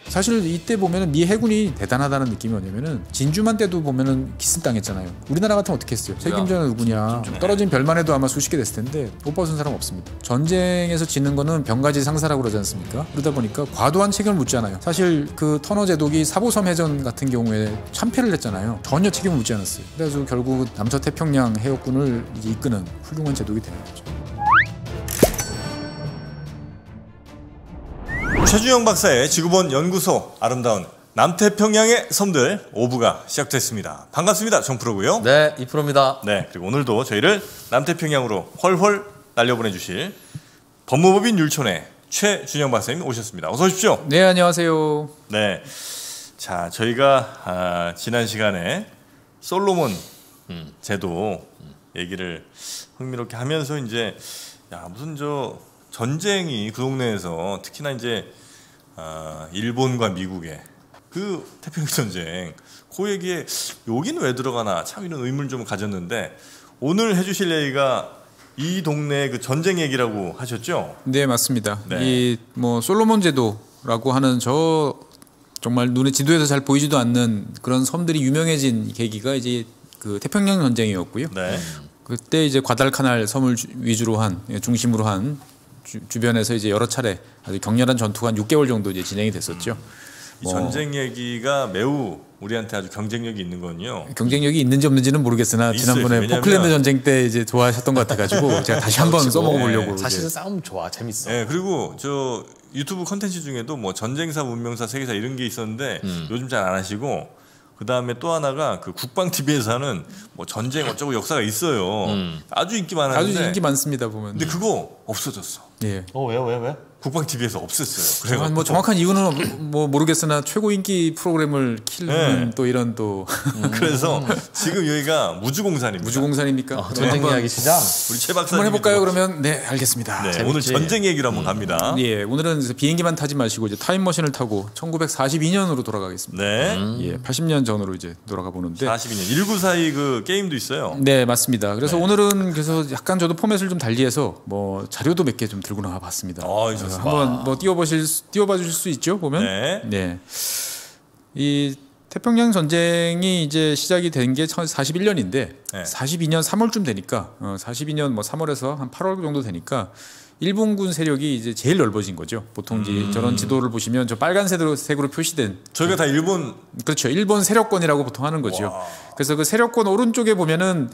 사실 이때 보면은 미 해군이 대단하다는 느낌이 뭐냐면은 진주만 때도 보면은 기습당했잖아요. 우리나라 같으면 어떻게 했어요? 책임자는 누구냐? 떨어진 별만 해도 아마 수십 개 됐을 텐데 옷 벗은 사람 없습니다. 전쟁에서 지는 거는 병가지 상사라고 그러지 않습니까? 그러다 보니까 과도한 책임을 묻잖아요. 사실 그 터너 제독이 사보섬 해전 같은 경우에 참패를 했잖아요. 전혀 책임을 묻지 않았어요. 그래서 결국 남서태평양 해역군을 이제 이끄는 훌륭한 제독이 되는 거죠. 최준영 박사의 지구본 연구소 아름다운 남태평양의 섬들 5부가 시작됐습니다. 반갑습니다. 정프로고요. 네, 이프로입니다. 네, 그리고 오늘도 저희를 남태평양으로 훨훨 날려보내주실 법무법인 율촌의 최준영 박사님 오셨습니다. 어서 오십시오. 네, 안녕하세요. 네, 자 저희가 지난 시간에 솔로몬 제도 얘기를 흥미롭게 하면서 이제 무슨 전쟁이 그 동네에서 특히나 이제 일본과 미국의 그 태평양 전쟁 그 얘기에 여기는 왜 들어가나 참 이런 의문을 좀 가졌는데 오늘 해주실 얘기가 이 동네의 그 전쟁 얘기라고 하셨죠? 네, 맞습니다. 네. 이 뭐 솔로몬 제도라고 하는 정말 눈에 지도에서 잘 보이지도 않는 그런 섬들이 유명해진 계기가 이제 그 태평양 전쟁이었고요. 네. 그때 이제 과달카날 섬을 중심으로 한 주변에서 이제 여러 차례 아주 격렬한 전투가 한 6개월 정도 이제 진행이 됐었죠. 이 전쟁 얘기가 매우 우리한테 아주 경쟁력이 있는 건요. 경쟁력이 있는지 없는지는 모르겠으나 있어요. 지난번에 왜냐하면 포클랜드 전쟁 때 이제 좋아하셨던 것 같아가지고 제가 다시 한번 써먹어 보려고. 사실은 싸움 좋아, 재밌어. 네, 그리고 저 유튜브 컨텐츠 중에도 뭐 전쟁사, 문명사, 세계사 이런 게 있었는데 요즘 잘 안 하시고 그 다음에 또 하나가 그 국방 TV에서 하는 뭐 전쟁 어쩌고 역사가 있어요. 아주 인기 많았는데. 아주 인기 많습니다 보면. 근데 그거 없어졌어. 예. 왜? 국방 TV에서 없앴어요. 그래서 뭐 정확한 이유는 뭐 모르겠으나 최고 인기 프로그램을 키우는 네. 또 이런 또 그래서 지금 여기가 무주공산입니다. 무주공산입니까? 전쟁 이야기 시장. 우리 최 박사님 한번 해볼까요? 그러면 네, 알겠습니다. 네, 오늘 전쟁 얘기로 한번 갑니다. 예, 오늘은 비행기만 타지 마시고 이제 타임머신을 타고 1942년으로 돌아가겠습니다. 네. 예, 80년 전으로 이제 돌아가 보는데. 42년 1942 그 게임도 있어요. 네, 맞습니다. 그래서 네. 오늘은 그래서 약간 저도 포맷을 좀 달리해서 뭐 자료도 몇 개 좀 들고 나와 봤습니다. 좋습니다. 한번 뭐 띄워봐 주실 수 있죠? 보면. 네. 이 태평양 전쟁이 이제 시작이 된 게 41년인데 네. 42년 3월쯤 되니까 42년 뭐 3월에서 한 8월 정도 되니까 일본군 세력이 이제 제일 넓어진 거죠. 보통 이제 저런 지도를 보시면 저 빨간색으로 표시된 저희가 다 일본. 그렇죠. 일본 세력권이라고 보통 하는 거죠. 와. 그래서 그 세력권 오른쪽에 보면은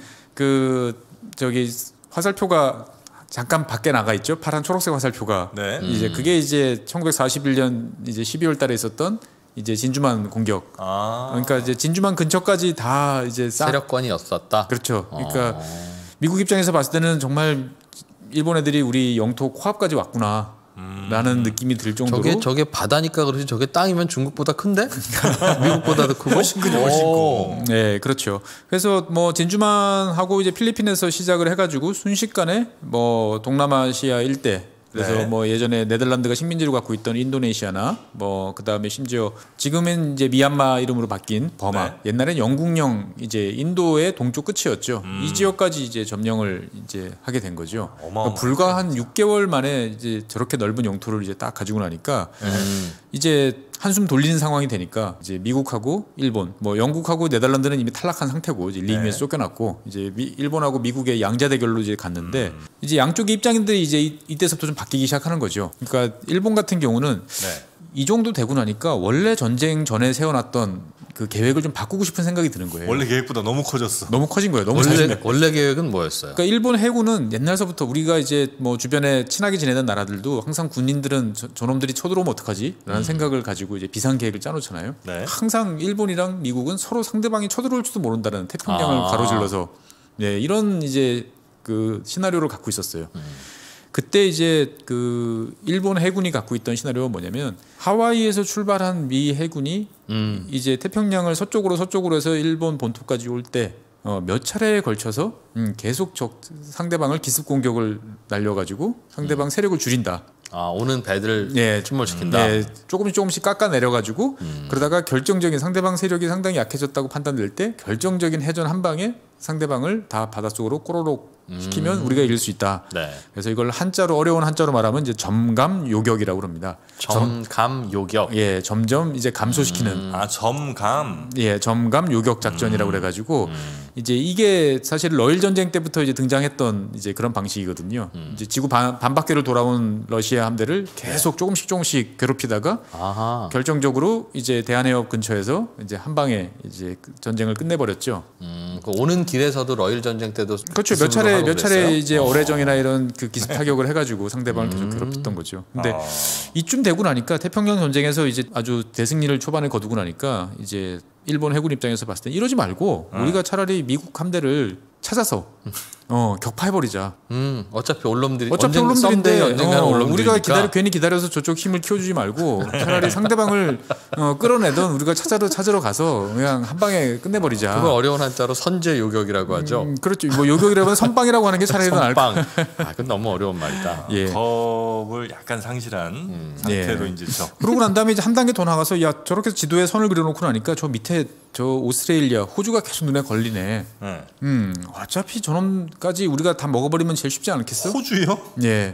화살표가 잠깐 밖에 나가 있죠. 파란 초록색 화살표가. 네. 이제 그게 이제 1941년 이제 12월 달에 있었던 이제 진주만 공격. 그러니까 이제 진주만 근처까지 다 이제 세력권이었었다. 그렇죠. 그러니까 미국 입장에서 봤을 때는 정말 일본 애들이 우리 영토 코앞까지 왔구나. 라는 느낌이 들 정도로. 저게 바다니까 그러지 저게 땅이면 중국보다 큰데? 미국보다도 크고. 훨씬 크고. 네, 그렇죠. 그래서 뭐 진주만하고 이제 필리핀에서 시작을 해가지고 순식간에 뭐 동남아시아 일대. 그래서 네. 뭐 예전에 네덜란드가 식민지로 갖고 있던 인도네시아나 뭐 그다음에 심지어 지금은 이제 미얀마 이름으로 바뀐 버마. 네. 옛날엔 영국령 이제 인도의 동쪽 끝이었죠. 이 지역까지 이제 점령을 이제 하게 된 거죠. 그러니까 불과 한 6개월 만에 이제 저렇게 넓은 영토를 이제 딱 가지고 나니까 이제 한숨 돌리는 상황이 되니까 이제 미국하고 일본, 뭐 영국하고 네덜란드는 이미 탈락한 상태고 이제 링에서 쫓겨났고 이제 일본하고 미국의 양자 대결로 이제 갔는데 이제 양쪽의 입장들이 이제 이때서부터 좀 바뀌기 시작하는 거죠. 그러니까 일본 같은 경우는 이 정도 되고 나니까 원래 전쟁 전에 세워놨던 그 계획을 좀 바꾸고 싶은 생각이 드는 거예요. 원래 계획보다 너무 커졌어. 너무 커진 거예요. 너무 원래 계획은 뭐였어요? 그러니까 일본 해군은 옛날서부터 우리가 이제 뭐 주변에 친하게 지내던 나라들도 항상 군인들은 저놈들이 쳐들어오면 어떡하지? 라는 생각을 가지고 이제 비상 계획을 짜놓잖아요. 네. 항상 일본이랑 미국은 서로 상대방이 쳐들어올지도 모른다는 태평양을 가로질러서 이런 이제 그 시나리오를 갖고 있었어요. 그때 이제 그 일본 해군이 갖고 있던 시나리오가 뭐냐면 하와이에서 출발한 미 해군이 이제 태평양을 서쪽으로 해서 일본 본토까지 올 때 몇 차례에 걸쳐서 계속 상대방을 기습 공격을 날려가지고 상대방 세력을 줄인다. 오는 배들을 침몰시킨다. 네, 조금씩 깎아 내려가지고 그러다가 결정적인 상대방 세력이 상당히 약해졌다고 판단될 때 결정적인 해전 한 방에 상대방을 다 바닷속으로 꼬로록 시키면 우리가 이길 수 있다. 네. 그래서 이걸 한자로 어려운 한자로 말하면 이제 점감요격이라고 합니다. 점감요격. 예, 점점 이제 감소시키는. 점감. 예, 점감요격 작전이라고 그래가지고 이제 이게 사실 러일 전쟁 때부터 이제 등장했던 이제 그런 방식이거든요. 이제 지구 반바퀴를 돌아온 러시아 함대를 계속 조금씩 괴롭히다가 아하. 결정적으로 이제 대한해협 근처에서 이제 한 방에 이제 전쟁을 끝내버렸죠. 그 오는 길에서도 러일 전쟁 때도 그렇죠. 몇 차례 이제 어뢰정이나 이런 그 기습 타격을 해가지고 상대방을 계속 괴롭혔던 거죠. 근데 이쯤 되고 나니까 태평양 전쟁에서 이제 아주 대승리를 초반에 거두고 나니까 이제 일본 해군 입장에서 봤을 때 이러지 말고 우리가 차라리 미국 함대를 찾아서 격파해버리자. 어차피 올놈들이 올놈들인데 언젠가는 우리가 괜히 기다려서 저쪽 힘을 키워주지 말고 차라리 상대방을 끌어내던 우리가 찾으러 가서 그냥 한 방에 끝내버리자. 그걸 어려운 한자로 선제요격이라고 하죠. 그렇죠. 뭐 요격이라면 선빵이라고 하는 게 차라리 더 나을 것 선빵. 그건 너무 어려운 말이다. 예. 겁을 약간 상실한 상태로 이제 그러고 난 다음에 이제 한 단계 더 나가서 야 저렇게 지도에 선을 그려놓고 나니까 저 밑에 저 오스트레일리아, 호주가 계속 눈에 걸리네. 어차피 저놈까지 우리가 다 먹어버리면 제일 쉽지 않겠어? 호주요? 예.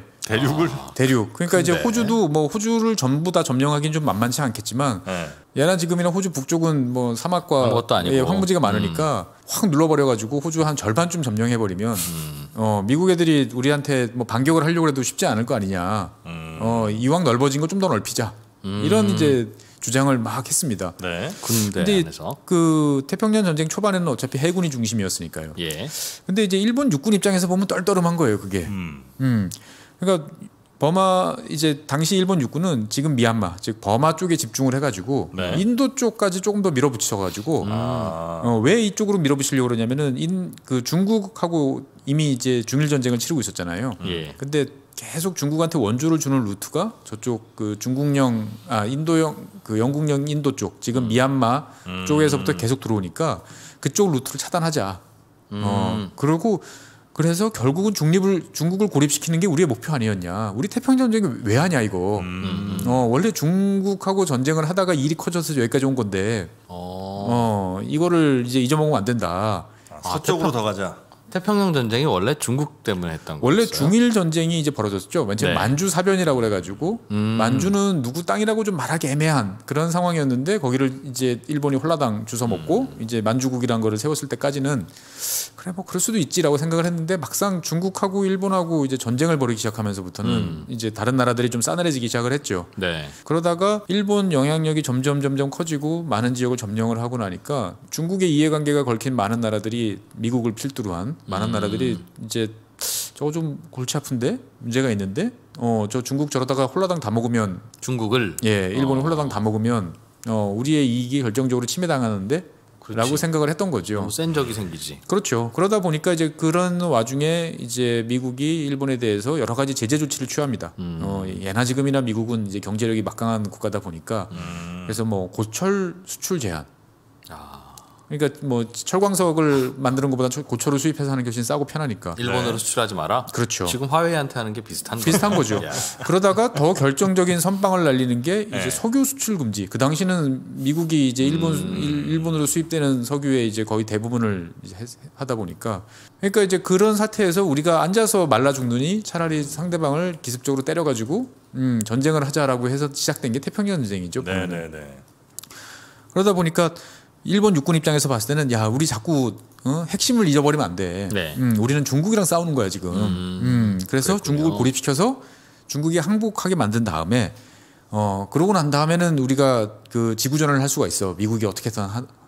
대륙. 그러니까 이제 호주도 뭐 호주를 전부 다 점령하기는 좀 만만치 않겠지만 예나 지금이나 호주 북쪽은 뭐 사막과 아무것도 아니고. 예, 황무지가 많으니까 확 눌러버려가지고 호주 한 절반쯤 점령해버리면 미국 애들이 우리한테 뭐 반격을 하려고 해도 쉽지 않을 거 아니냐. 이왕 넓어진 거 좀 더 넓히자. 이런 이제 주장을 막 했습니다. 네. 군대 안에서. 그 태평양 전쟁 초반에는 어차피 해군이 중심이었으니까요. 예. 근데 이제 일본 육군 입장에서 보면 떨떠름한 거예요, 그게. 그러니까 버마 이제 당시 일본 육군은 지금 미얀마 즉 버마 쪽에 집중을 해가지고 인도 쪽까지 조금 더 밀어붙여가지고 왜 이쪽으로 밀어붙이려고 그러냐면은 그 중국하고 이미 이제 중일 전쟁을 치르고 있었잖아요. 예. 근데 계속 중국한테 원조를 주는 루트가 저쪽 그 중국령 인도형 그 영국령 인도 쪽 지금 미얀마 쪽에서부터 계속 들어오니까 그쪽 루트를 차단하자. 그러고 그래서 결국은 중국을 고립시키는 게 우리의 목표 아니었냐. 우리 태평양 전쟁을 왜 하냐 이거. 원래 중국하고 전쟁을 하다가 일이 커져서 여기까지 온 건데 이거를 이제 잊어먹으면 안 된다. 서쪽으로 더 가자. 태평양 전쟁이 원래 중국 때문에 했던 거예요. 원래 중일 전쟁이 이제 벌어졌죠. 맨 처음에 만주 사변이라고 그래가지고 만주는 누구 땅이라고 좀 말하기 애매한 그런 상황이었는데 거기를 이제 일본이 홀라당 주워 먹고 이제 만주국이란 거를 세웠을 때까지는 그래 뭐 그럴 수도 있지라고 생각을 했는데 막상 중국하고 일본하고 이제 전쟁을 벌이기 시작하면서부터는 이제 다른 나라들이 좀 싸늘해지기 시작을 했죠. 네. 그러다가 일본 영향력이 점점 커지고 많은 지역을 점령을 하고 나니까 중국의 이해관계가 걸킨 많은 나라들이 미국을 필두로 한 많은 나라들이 이제 저거 좀 골치 아픈데 문제가 있는데 저 중국 저러다가 홀라당 다 먹으면 중국을 일본이 홀라당 다 먹으면 우리의 이익이 결정적으로 침해당하는데 라고 생각을 했던 거죠. 너무 센 적이 생기지. 그렇죠. 그러다 보니까 이제 그런 와중에 이제 미국이 일본에 대해서 여러 가지 제재 조치를 취합니다. 예나 지금이나 미국은 이제 경제력이 막강한 국가다 보니까 그래서 뭐 고철 수출 제한. 그러니까 뭐 철광석을 만드는 것보다 고철을 수입해서 하는 게 훨씬 싸고 편하니까. 일본으로 수출하지 마라. 그렇죠. 지금 화웨이한테 하는 게 비슷한 거죠. 그러다가 더 결정적인 선빵을 날리는 게 이제 석유 수출 금지. 그 당시는 미국이 이제 일본으로 수입되는 석유의 이제 거의 대부분을 이제 하다 보니까. 그러니까 이제 그런 사태에서 우리가 앉아서 말라 죽느니 차라리 상대방을 기습적으로 때려가지고 전쟁을 하자라고 해서 시작된 게 태평양 전쟁이죠. 네네네. 그러다 보니까. 일본 육군 입장에서 봤을 때는 야 우리 자꾸 핵심을 잊어버리면 안 돼. 우리는 중국이랑 싸우는 거야 지금. 그래서 그랬군요. 중국을 고립시켜서 중국이 항복하게 만든 다음에 그러고 난 다음에는 우리가 그 지구전을 할 수가 있어. 미국이 어떻게든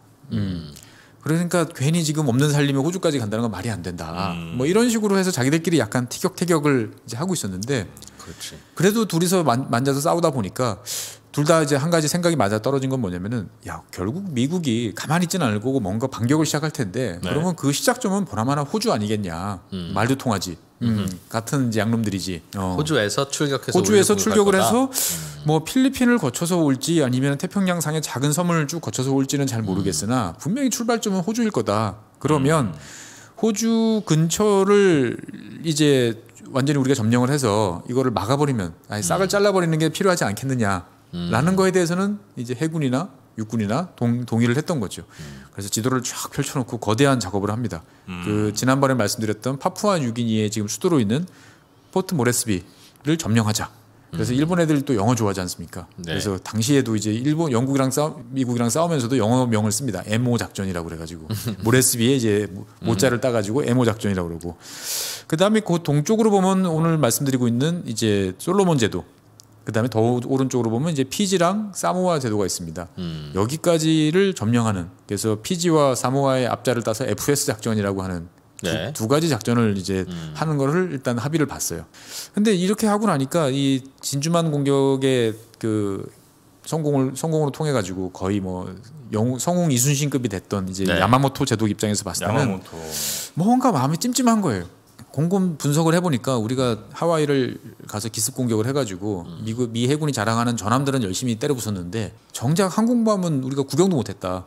그러니까 괜히 지금 없는 살림에 호주까지 간다는 건 말이 안 된다. 뭐 이런 식으로 해서 자기들끼리 약간 티격태격을 이제 하고 있었는데 그렇지. 그래도 둘이서 만져서 싸우다 보니까 둘 다 이제 한 가지 생각이 맞아 떨어진 건 뭐냐면은 야 결국 미국이 가만히 있지는 않을 거고 뭔가 반격을 시작할 텐데 그러면 그 시작점은 보나마나 호주 아니겠냐. 말도 통하지. 같은 이제 양놈들이지. 호주에서 출격을 해서 뭐 필리핀을 거쳐서 올지 아니면 태평양상의 작은 섬을 쭉 거쳐서 올지는 잘 모르겠으나 분명히 출발점은 호주일 거다. 그러면 호주 근처를 이제 완전히 우리가 점령을 해서 이거를 막아버리면 아예 싹을 잘라버리는 게 필요하지 않겠느냐. 라는 거에 대해서는 이제 해군이나 육군이나 동의를 했던 거죠. 그래서 지도를 쫙 펼쳐놓고 거대한 작업을 합니다. 그 지난번에 말씀드렸던 파푸아 뉴기니의 지금 수도로 있는 포트 모레스비를 점령하자. 그래서 일본 애들 또 영어 좋아하지 않습니까? 네. 그래서 당시에도 이제 미국이랑 싸우면서도 영어명을 씁니다. MO 작전이라고 그래가지고 모레스비에 이제 모자를 따가지고 MO 작전이라고 그러고. 그 다음에 그 동쪽으로 보면 오늘 말씀드리고 있는 이제 솔로몬 제도. 그 다음에 더 오른쪽으로 보면 이제 피지랑 사모아 제도가 있습니다. 여기까지를 점령하는. 그래서 피지와 사모아의 앞자를 따서 FS 작전이라고 하는. 네. 두 가지 작전을 이제 하는 거를 일단 합의를 봤어요. 근데 이렇게 하고 나니까 이 진주만 공격의 그 성공으로 통해 가지고 거의 뭐 성웅 이순신급이 됐던 이제 네. 야마모토 제독 입장에서 봤을 때는 야마모토. 뭔가 마음이 찜찜한 거예요. 곰곰 분석을 해보니까 우리가 하와이를 가서 기습 공격을 해가지고 미 해군이 자랑하는 전함들은 열심히 때려 부쉈는데 정작 항공모함은 우리가 구경도 못했다.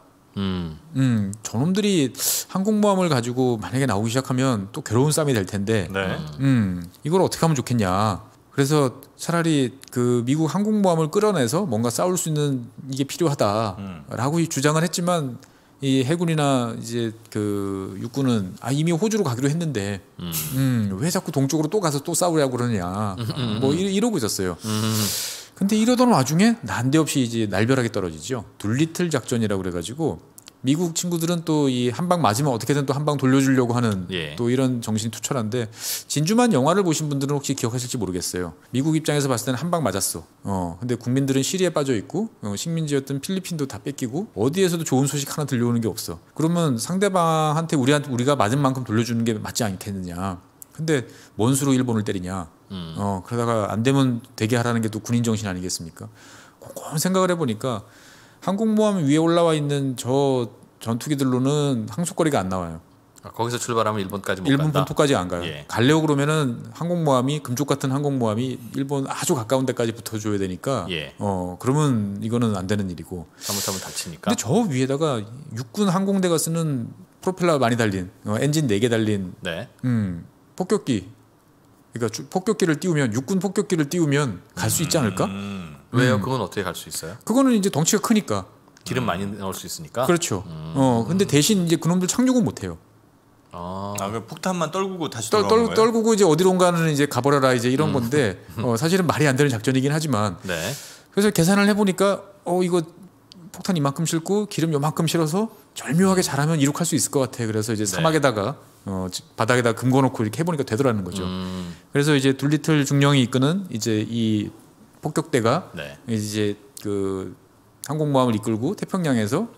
저놈들이 항공모함을 가지고 만약에 나오기 시작하면 또 괴로운 싸움이 될 텐데, 네. 이걸 어떻게 하면 좋겠냐. 그래서 차라리 그 미국 항공모함을 끌어내서 뭔가 싸울 수 있는 이게 필요하다라고 주장을 했지만 이 해군이나 이제 그 육군은 이미 호주로 가기로 했는데, 왜 자꾸 동쪽으로 또 가서 또 싸우려고 그러냐. 뭐 이러고 있었어요. 근데 이러던 와중에 난데없이 이제 날벼락이 떨어지죠. 둘리틀 작전이라고 그래가지고 미국 친구들은 또 이 한 방 맞으면 어떻게든 또 한 방 돌려주려고 하는 예. 또 이런 정신이 투철한데 진주만 영화를 보신 분들은 혹시 기억하실지 모르겠어요. 미국 입장에서 봤을 때는 한 방 맞았어. 근데 국민들은 시리에 빠져 있고 식민지였던 필리핀도 다 뺏기고 어디에서도 좋은 소식 하나 들려오는 게 없어. 그러면 상대방한테 우리가 맞은 만큼 돌려주는 게 맞지 않겠느냐. 근데 뭔 수로 일본을 때리냐. 그러다가 안 되면 되게 하라는 게 또 군인 정신 아니겠습니까? 곰곰 생각을 해보니까 항공모함 위에 올라와 있는 저 전투기들로는 항속거리가 안 나와요. 거기서 출발하면 일본까지 못 일본 간다. 본토까지 안 가요. 예. 가려고 그러면은 항공모함이 금쪽 같은 항공모함이 일본 아주 가까운 데까지 붙어줘야 되니까. 예. 그러면 이거는 안 되는 일이고. 잘못하면 다치니까. 근데 저 위에다가 육군 항공대가 쓰는 프로펠러 많이 달린 엔진 4개 달린 네. 폭격기. 그러니까 폭격기를 띄우면 육군 폭격기를 띄우면 갈 수 있지 않을까? 왜요? 그건 어떻게 갈 수 있어요? 그거는 이제 덩치가 크니까. 기름 많이 넣을 수 있으니까. 그렇죠. 근데 대신 이제 그놈들 착륙은 못 해요. 그 폭탄만 떨구고 다시 돌아오는 거예요? 떨구고 이제 어디론가는 이제 가버려라 이제 이런 건데 사실은 말이 안 되는 작전이긴 하지만 네. 그래서 계산을 해보니까 이거 폭탄 이만큼 싣고 기름 요만큼 실어서 절묘하게 잘하면 이륙할 수 있을 것 같아. 그래서 이제 사막에다가 바닥에다 금고놓고 이렇게 해보니까 되더라는 거죠. 그래서 이제 둘리틀 중령이 이끄는 이제 이 폭격대가 네. 이제 그 항공모함을 이끌고 태평양에서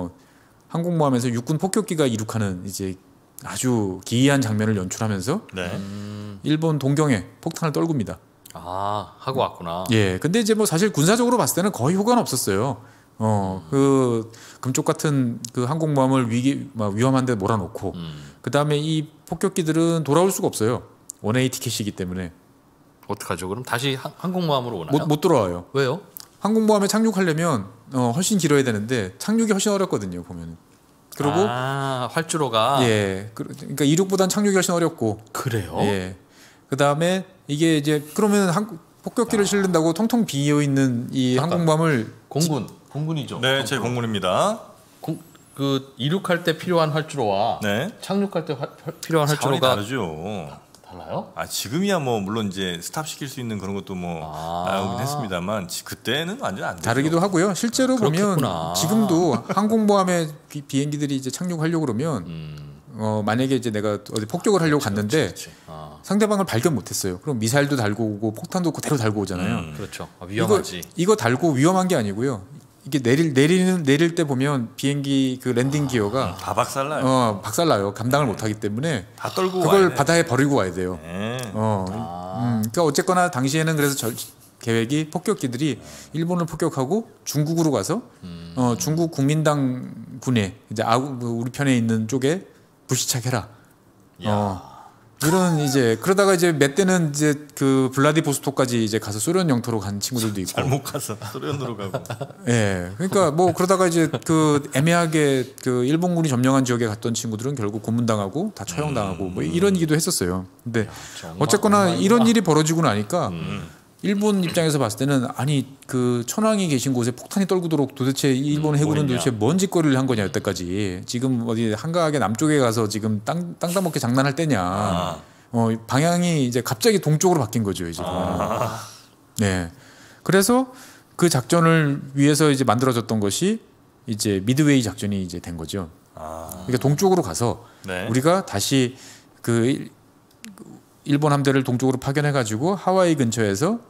항공모함에서 육군 폭격기가 이륙하는 이제 아주 기이한 장면을 연출하면서 네. 일본 동경에 폭탄을 떨굽니다. 하고 왔구나. 예, 근데 이제 뭐 사실 군사적으로 봤을 때는 거의 효과는 없었어요. 그 금쪽 같은 그 항공모함을 위험한데 몰아놓고 그 다음에 이 폭격기들은 돌아올 수가 없어요. 원웨이 티켓이기 때문에 어떡하죠? 그럼 다시 항공모함으로 오나요? 못 돌아와요. 왜요? 항공모함에 착륙하려면 훨씬 길어야 되는데 착륙이 훨씬 어렵거든요. 보면. 그리고 활주로가 그러니까 이륙보단 착륙이 훨씬 어렵고. 그래요? 예. 그 다음에 이게 이제 그러면 폭격기를 실른다고 통통 비어 있는 이 항공모함을 공군이죠. 네, 제 공군입니다. 그 이륙할 때 필요한 활주로와 네. 착륙할 때 필요한 차원이 활주로가 다르죠. 달라요? 지금이야 뭐 물론 이제 스탑 시킬 수 있는 그런 것도 뭐 나오긴 했습니다만 그때는 완전 안 되죠. 다르기도 하고요. 실제로 그렇겠구나. 보면 지금도 항공모함에 비행기들이 이제 착륙하려고 그러면 만약에 이제 내가 어디 폭격을 하려고 갔는데 그렇지. 상대방을 발견 못했어요. 그럼 미사일도 달고 오고 폭탄도 그대로 달고 오잖아요. 그렇죠. 위험하지. 이거 달고 위험한 게 아니고요. 이게 내릴 때 보면 비행기 그 랜딩 기어가 다 박살나요. 박살나요. 감당을 못하기 때문에 다 떨고 그걸 와야 돼. 바다에 버리고 와야 돼요. 네. 그러니까 어쨌거나 당시에는 그래서 계획이 폭격기들이 일본을 폭격하고 중국으로 가서 중국 국민당 군에 이제 우리 편에 있는 쪽에 불시착해라. 이런 이제 그러다가 이제 몇 대는 이제 그 블라디보스토크까지 이제 가서 소련 영토로 간 친구들도 있고. 잘못 가서 소련으로 가고. 예. 그러니까 뭐 그러다가 이제 그 애매하게 그 일본군이 점령한 지역에 갔던 친구들은 결국 고문당하고 다 처형당하고 뭐 이런 일도 했었어요. 근데 어쨌거나 이런 일이 벌어지고 나니까 일본 입장에서 봤을 때는 아니 그 천황이 계신 곳에 폭탄이 떨구도록 도대체 일본 해군은 도대체 뭔 짓거리를 한 거냐 여태까지. 지금 어디 한가하게 남쪽에 가서 지금 땅 따먹게 장난할 때냐. 방향이 이제 갑자기 동쪽으로 바뀐 거죠 이제. 네. 그래서 그 작전을 위해서 이제 만들어졌던 것이 이제 미드웨이 작전이 이제 된 거죠. 그러니까 동쪽으로 가서 네. 우리가 다시 그 일본 함대를 동쪽으로 파견해가지고 하와이 근처에서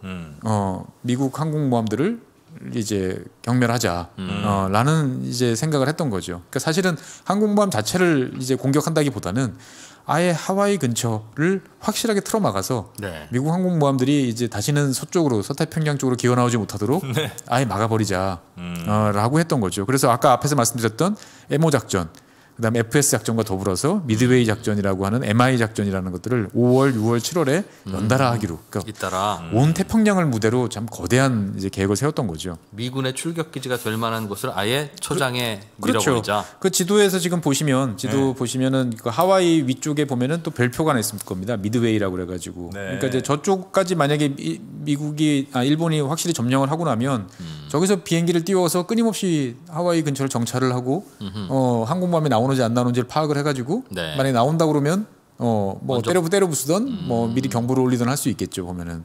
미국 항공모함들을 이제 경멸하자 라는 이제 생각을 했던 거죠. 그러니까 사실은 항공모함 자체를 이제 공격한다기보다는 아예 하와이 근처를 확실하게 틀어막아서 네. 미국 항공모함들이 이제 다시는 서쪽으로 서태평양 쪽으로 기어 나오지 못하도록 네. 아예 막아버리자 라고 했던 거죠. 그래서 아까 앞에서 말씀드렸던 에모 작전, 그다음에 FS 작전과 더불어서 미드웨이 작전이라고 하는 MI 작전이라는 것들을 5월, 6월, 7월에 연달아 하기로. 그러니까 잇따라 온 태평양을 무대로 참 거대한 이제 계획을 세웠던 거죠. 미군의 출격 기지가 될 만한 곳을 아예 초장에 그렇죠. 밀어버리자. 그 지도에서 지금 보시면 보시면은 그 하와이 위쪽에 보면은 또 별표가 하나 있을 겁니다. 미드웨이라고 그래가지고. 네. 그러니까 이제 저쪽까지 만약에 일본이 확실히 점령을 하고 나면 저기서 비행기를 띄워서 끊임없이 하와이 근처를 정찰을 하고 항공모함이 나오는지 안 나오는지를 파악을 해가지고 네. 만약에 나온다 그러면 뭐 때려 부수던 뭐 미리 경보를 올리던 할 수 있겠죠 보면은.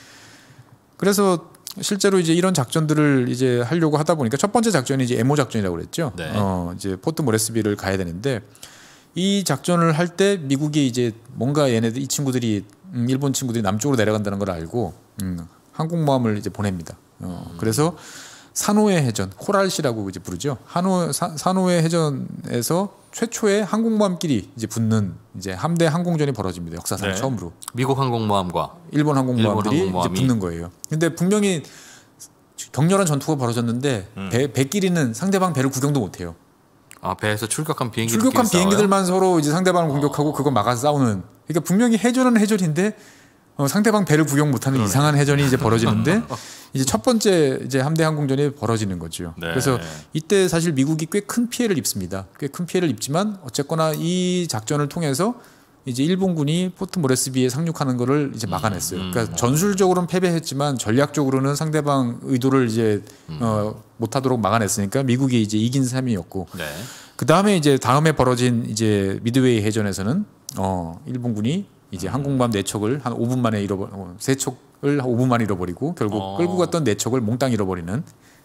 그래서 실제로 이제 이런 작전들을 이제 하려고 하다 보니까 첫 번째 작전이 이제 에모 작전이라고 그랬죠. 네. 이제 포트 모레스비를 가야 되는데 이 작전을 할 때 미국이 이제 뭔가 얘네들 이 친구들이 일본 친구들이 남쪽으로 내려간다는 걸 알고 항공모함을 이제 보냅니다. 그래서 사노에 해전, 코랄시라고 이제 부르죠. 사노에 해전에서 최초의 항공모함끼리 이제 붙는 이제 함대 항공전이 벌어집니다. 역사상 네. 처음으로. 미국 항공모함과 일본 항공모함들이 일본 항공모함이. 이제 붙는 거예요. 근데 분명히 격렬한 전투가 벌어졌는데 배끼리는 상대방 배를 구경도 못 해요. 배에서 출격한 출격한 비행기들만 서로 이제 상대방을 공격하고 그거 막아서 싸우는. 그러니까 분명히 해전은 해전인데 상대방 배를 구경 못하는 이상한 해전이 이제 벌어지는데 이제 첫 번째 이제 함대 항공전이 벌어지는 거죠. 네. 그래서 이때 사실 미국이 꽤 큰 피해를 입습니다. 꽤 큰 피해를 입지만 어쨌거나 이 작전을 통해서 이제 일본군이 포트 모레스비에 상륙하는 거를 이제 막아냈어요. 그러니까 전술적으로는 패배했지만 전략적으로는 상대방 의도를 이제 못하도록 막아냈으니까 미국이 이제 이긴 셈이었고. 네. 그 다음에 이제 다음에 벌어진 이제 미드웨이 해전에서는 일본군이 이제 항공모함 4척을 한 5분 만에 3척을 5분 만에 잃어버리고 결국 끌고 갔던 4척을 몽땅 잃어버리는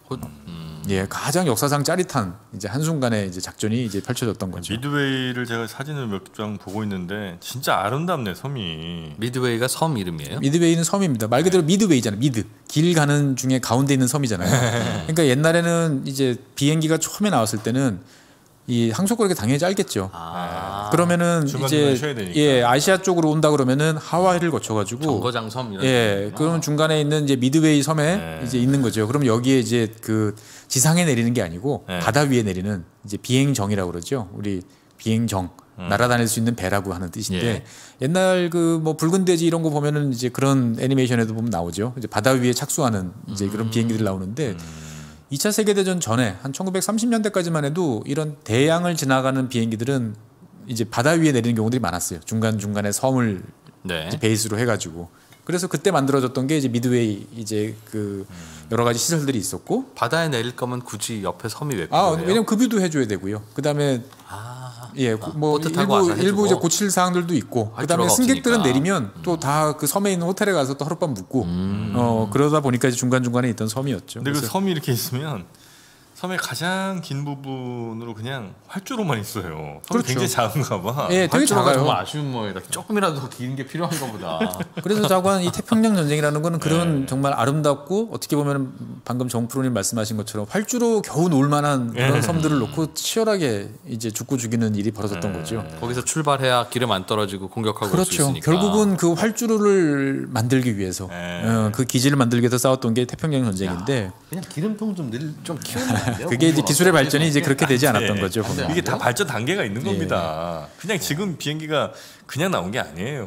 예, 가장 역사상 짜릿한 이제 한순간에 이제 작전이 이제 펼쳐졌던 거죠. 미드웨이를 제가 사진을 몇 장 보고 있는데 진짜 아름답네 섬이. 미드웨이가 섬 이름이에요? 미드웨이는 섬입니다. 말 그대로 미드웨이잖아요. 길 가는 중에 가운데 있는 섬이잖아요. 그러니까 옛날에는 이제 비행기가 처음에 나왔을 때는 이 항속거리가 당연히 짧겠죠. 그러면은 이제 쉬어야 되니까. 예, 아시아 쪽으로 온다 그러면은 하와이를 거쳐가지고 정거장 섬 이런. 예, 그러면 중간에 있는 이제 미드웨이 섬에 이제 있는 거죠. 그럼 여기에 이제 그 지상에 내리는 게 아니고 바다 위에 내리는 이제 비행정이라고 그러죠. 우리 비행정. 날아다닐 수 있는 배라고 하는 뜻인데 예. 옛날 그 뭐 붉은 돼지 이런 거 보면은 이제 그런 애니메이션에도 보면 나오죠. 이제 바다 위에 착수하는 이제 그런 비행기들 나오는데 2차 세계대전 전에 한 1930년대까지만 해도 이런 대양을 지나가는 비행기들은 이제 바다 위에 내리는 경우들이 많았어요. 중간중간에 섬을 네. 이제 베이스로 해가지고. 그래서 그때 만들어졌던 게 이제 미드웨이 이제 그 여러 가지 시설들이 있었고. 바다에 내릴 거면 굳이 옆에 섬이 왜 필요해요? 왜냐면 급유도 해줘야 되고요. 그 다음에 예, 뭐 보트 타고 와서 일부 이제 해주고. 고칠 사항들도 있고. 할 그다음에 필요가 승객들은 없으니까. 내리면 또 다 그 섬에 있는 호텔에 가서 또 하룻밤 묵고. 그러다 보니까 이제 중간중간에 있던 섬이었죠. 근데 그 그래서 섬이 이렇게 있으면 섬의 가장 긴 부분으로 그냥 활주로만 있어요. 섬이 그렇죠. 굉장히 작은가 봐. 예, 되게 활주로가 작아요. 정말 아쉬운 모양이다. 조금이라도 더 긴 게 필요한가 보다. 그래서 자관 이 태평양 전쟁이라는 거는 그런 정말 아름답고 어떻게 보면 방금 정프로님 말씀하신 것처럼 활주로 겨우 놓을 만한 그런 섬들을 놓고 치열하게 이제 죽고 죽이는 일이 벌어졌던 거죠. 거기서 출발해야 기름 안 떨어지고 공격하고 올 수 그렇죠. 있으니까. 결국은 그 활주로를 만들기 위해서 그 기지를 만들기 위해서 싸웠던 게 태평양 전쟁인데 그냥 기름통 좀 키우면 안 돼요? 그게 이제 기술의 발전이 이제 그렇게 되지 않았던 거죠. 보면. 이게 다 발전 단계가 있는 겁니다. 그냥 지금 비행기가 그냥 나온 게 아니에요.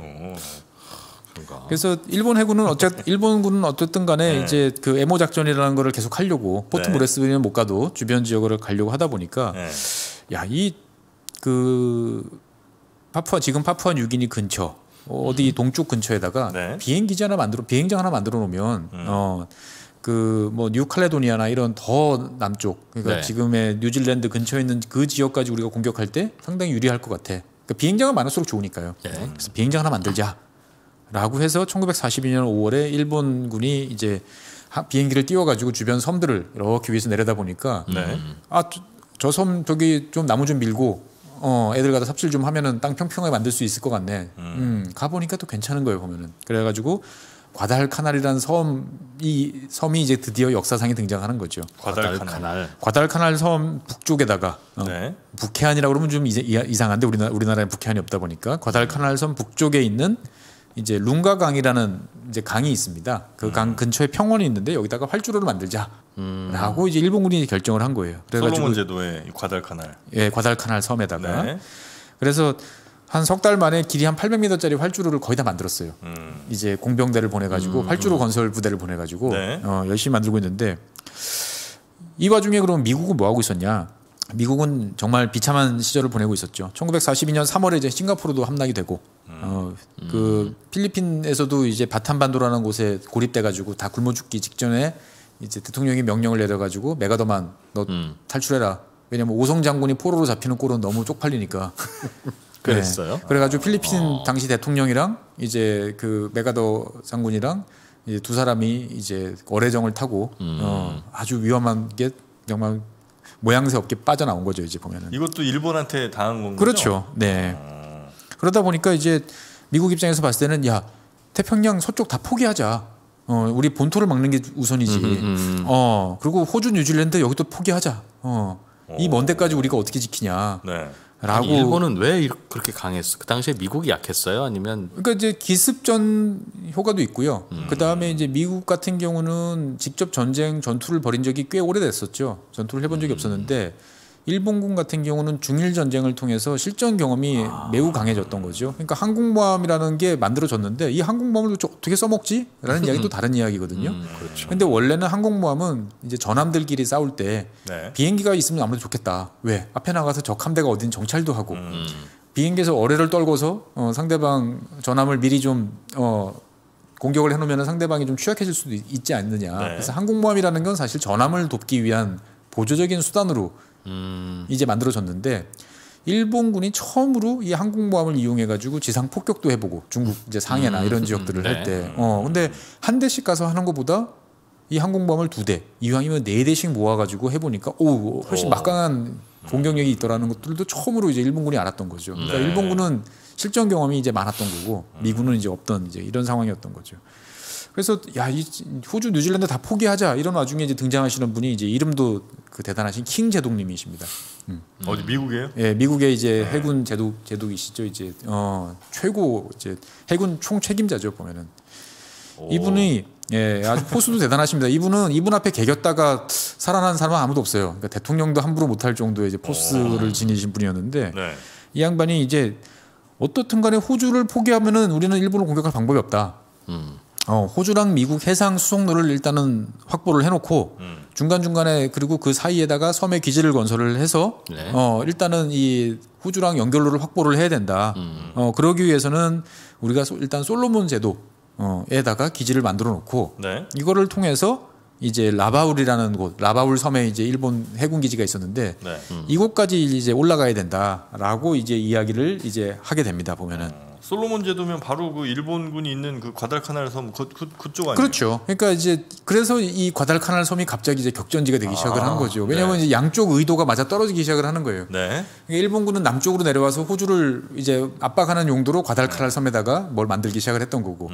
그래서 일본군은 어쨌든 간에 이제 그 에모 작전이라는 거를 계속 하려고 포트 모레스비는 못 가도 주변 지역을 가려고 하다 보니까 야, 이 그 지금 파푸아 뉴기니 근처 어디 동쪽 근처에다가 네. 비행장 하나 만들어 놓으면 그 뭐 뉴칼레도니아나 이런 더 남쪽 그러니까 네. 지금의 뉴질랜드 근처에 있는 그 지역까지 우리가 공격할 때 상당히 유리할 것 같아. 그러니까 비행장은 많을수록 좋으니까요. 네. 그래서 비행장 하나 만들자라고 해서 1942년 5월에 일본군이 이제 비행기를 띄워가지고 주변 섬들을 이렇게 위에서 내려다 보니까 네. 저 섬 저기 좀 나무 좀 밀고 애들 가다 삽질 좀 하면은 땅 평평하게 만들 수 있을 것 같네. 가보니까 또 괜찮은 거예요 보면은. 그래가지고 과달카날이라는 섬이 이제 드디어 역사상에 등장하는 거죠. 과달카날. 과달카날 섬 북쪽에다가 네. 북해안이라고 그러면 좀 이제 이상한데 우리나라에 북해안이 없다 보니까 과달카날 섬 북쪽에 있는 이제 룽가강이라는 이제 강이 있습니다. 그 강 근처에 평원이 있는데 여기다가 활주로를 만들자라고 이제 일본군이 결정을 한 거예요. 솔로몬 제도의 과달카날. 예, 과달카날 섬에다가. 네. 그래서 한 석 달 만에 길이 한 800m짜리 활주로를 거의 다 만들었어요. 이제 공병대를 보내가지고 활주로 건설 부대를 보내가지고 네. 열심히 만들고 있는데 이 와중에 그럼 미국은 뭐 하고 있었냐? 미국은 정말 비참한 시절을 보내고 있었죠. 1942년 3월에 이제 싱가포르도 함락이 되고 그 필리핀에서도 이제 바탄반도라는 곳에 고립돼가지고 다 굶어 죽기 직전에 이제 대통령이 명령을 내려가지고 메가더만 너 탈출해라. 왜냐면 오성 장군이 포로로 잡히는 꼴은 너무 쪽팔리니까. 그랬어요? 네. 그래가지고 필리핀 당시 대통령이랑 이제 그 메가더 장군이랑 이제 두 사람이 이제 어뢰정을 타고 아주 위험한 게 정말 모양새 없게 빠져나온 거죠. 이제 보면은. 이것도 일본한테 당한 건가요? 그렇죠. 네. 그러다 보니까 이제 미국 입장에서 봤을 때는 야 태평양 서쪽 다 포기하자. 우리 본토를 막는 게 우선이지. 그리고 호주, 뉴질랜드 여기도 포기하자. 이 먼 데까지 우리가 어떻게 지키냐. 네. 라고. 일본은 왜 그렇게 강했어? 그 당시에 미국이 약했어요? 아니면 그러니까 이제 기습전 효과도 있고요. 그 다음에 이제 미국 같은 경우는 직접 전투를 벌인 적이 꽤 오래됐었죠. 전투를 해본 적이 없었는데 일본군 같은 경우는 중일 전쟁을 통해서 실전 경험이 매우 강해졌던 거죠. 그러니까 항공모함이라는 게 만들어졌는데 이 항공모함을 어떻게 써먹지? 라는 이야기 또 다른 이야기거든요. 그렇죠. 근데 원래는 항공모함은 이제 전함들끼리 싸울 때 네. 비행기가 있으면 아무래도 좋겠다. 왜? 앞에 나가서 적 함대가 어딘 정찰도 하고 비행기에서 어뢰를 떨궈서 상대방 전함을 미리 좀 공격을 해놓으면 상대방이 좀 취약해질 수도 있지 않느냐. 네. 그래서 항공모함이라는 건 사실 전함을 돕기 위한 보조적인 수단으로 이제 만들어졌는데 일본군이 처음으로 이 항공모함을 이용해가지고 지상 폭격도 해보고 중국 이제 상해나 이런 지역들을 네. 할 때, 근데 한 대씩 가서 하는 것보다 이 항공모함을 2대, 이왕이면 4대씩 모아가지고 해보니까 훨씬 막강한 공격력이 있더라는 것들도 처음으로 이제 일본군이 알았던 거죠. 그러니까 네. 일본군은 실전 경험이 이제 많았던 거고 미군은 이제 없던 이제 이런 상황이었던 거죠. 그래서 야, 이 호주, 뉴질랜드 다 포기하자 이런 와중에 이제 등장하시는 분이 이제 이름도 그 대단하신 킹 제독님이십니다. 어디 미국이에요? 예, 미국의 이제 해군 제독이시죠. 이제 최고 이제 해군 총 책임자죠 보면은. 이분이 아주 포수도 대단하십니다. 이분 앞에 개겼다가 살아난 사람은 아무도 없어요. 그러니까 대통령도 함부로 못할 정도의 이제 포스를 지니신 분이었는데 네. 이 양반이 이제 어떻든 간에 호주를 포기하면은 우리는 일본을 공격할 방법이 없다. 호주랑 미국 해상 수송로를 일단은 확보를 해놓고 중간중간에 그리고 그 사이에다가 섬에 기지를 건설을 해서 네. 일단은 이 호주랑 연결로를 확보를 해야 된다. 그러기 위해서는 우리가 일단 솔로몬 제도에다가 기지를 만들어 놓고 네. 이거를 통해서 이제 라바울이라는 곳, 라바울 섬에 이제 일본 해군 기지가 있었는데 네. 이곳까지 이제 올라가야 된다라고 이제 이야기를 이제 하게 됩니다. 보면은. 솔로몬 제도면 바로 그 일본군이 있는 그 과달카날 섬 그쪽 아니에요? 그렇죠. 그러니까 이제 그래서 이 과달카날 섬이 갑자기 이제 격전지가 되기 시작을 한 거죠. 왜냐하면 이제 양쪽 의도가 맞아 떨어지기 시작을 하는 거예요. 네. 그러니까 일본군은 남쪽으로 내려와서 호주를 이제 압박하는 용도로 과달카날 섬에다가 뭘 만들기 시작을 했던 거고,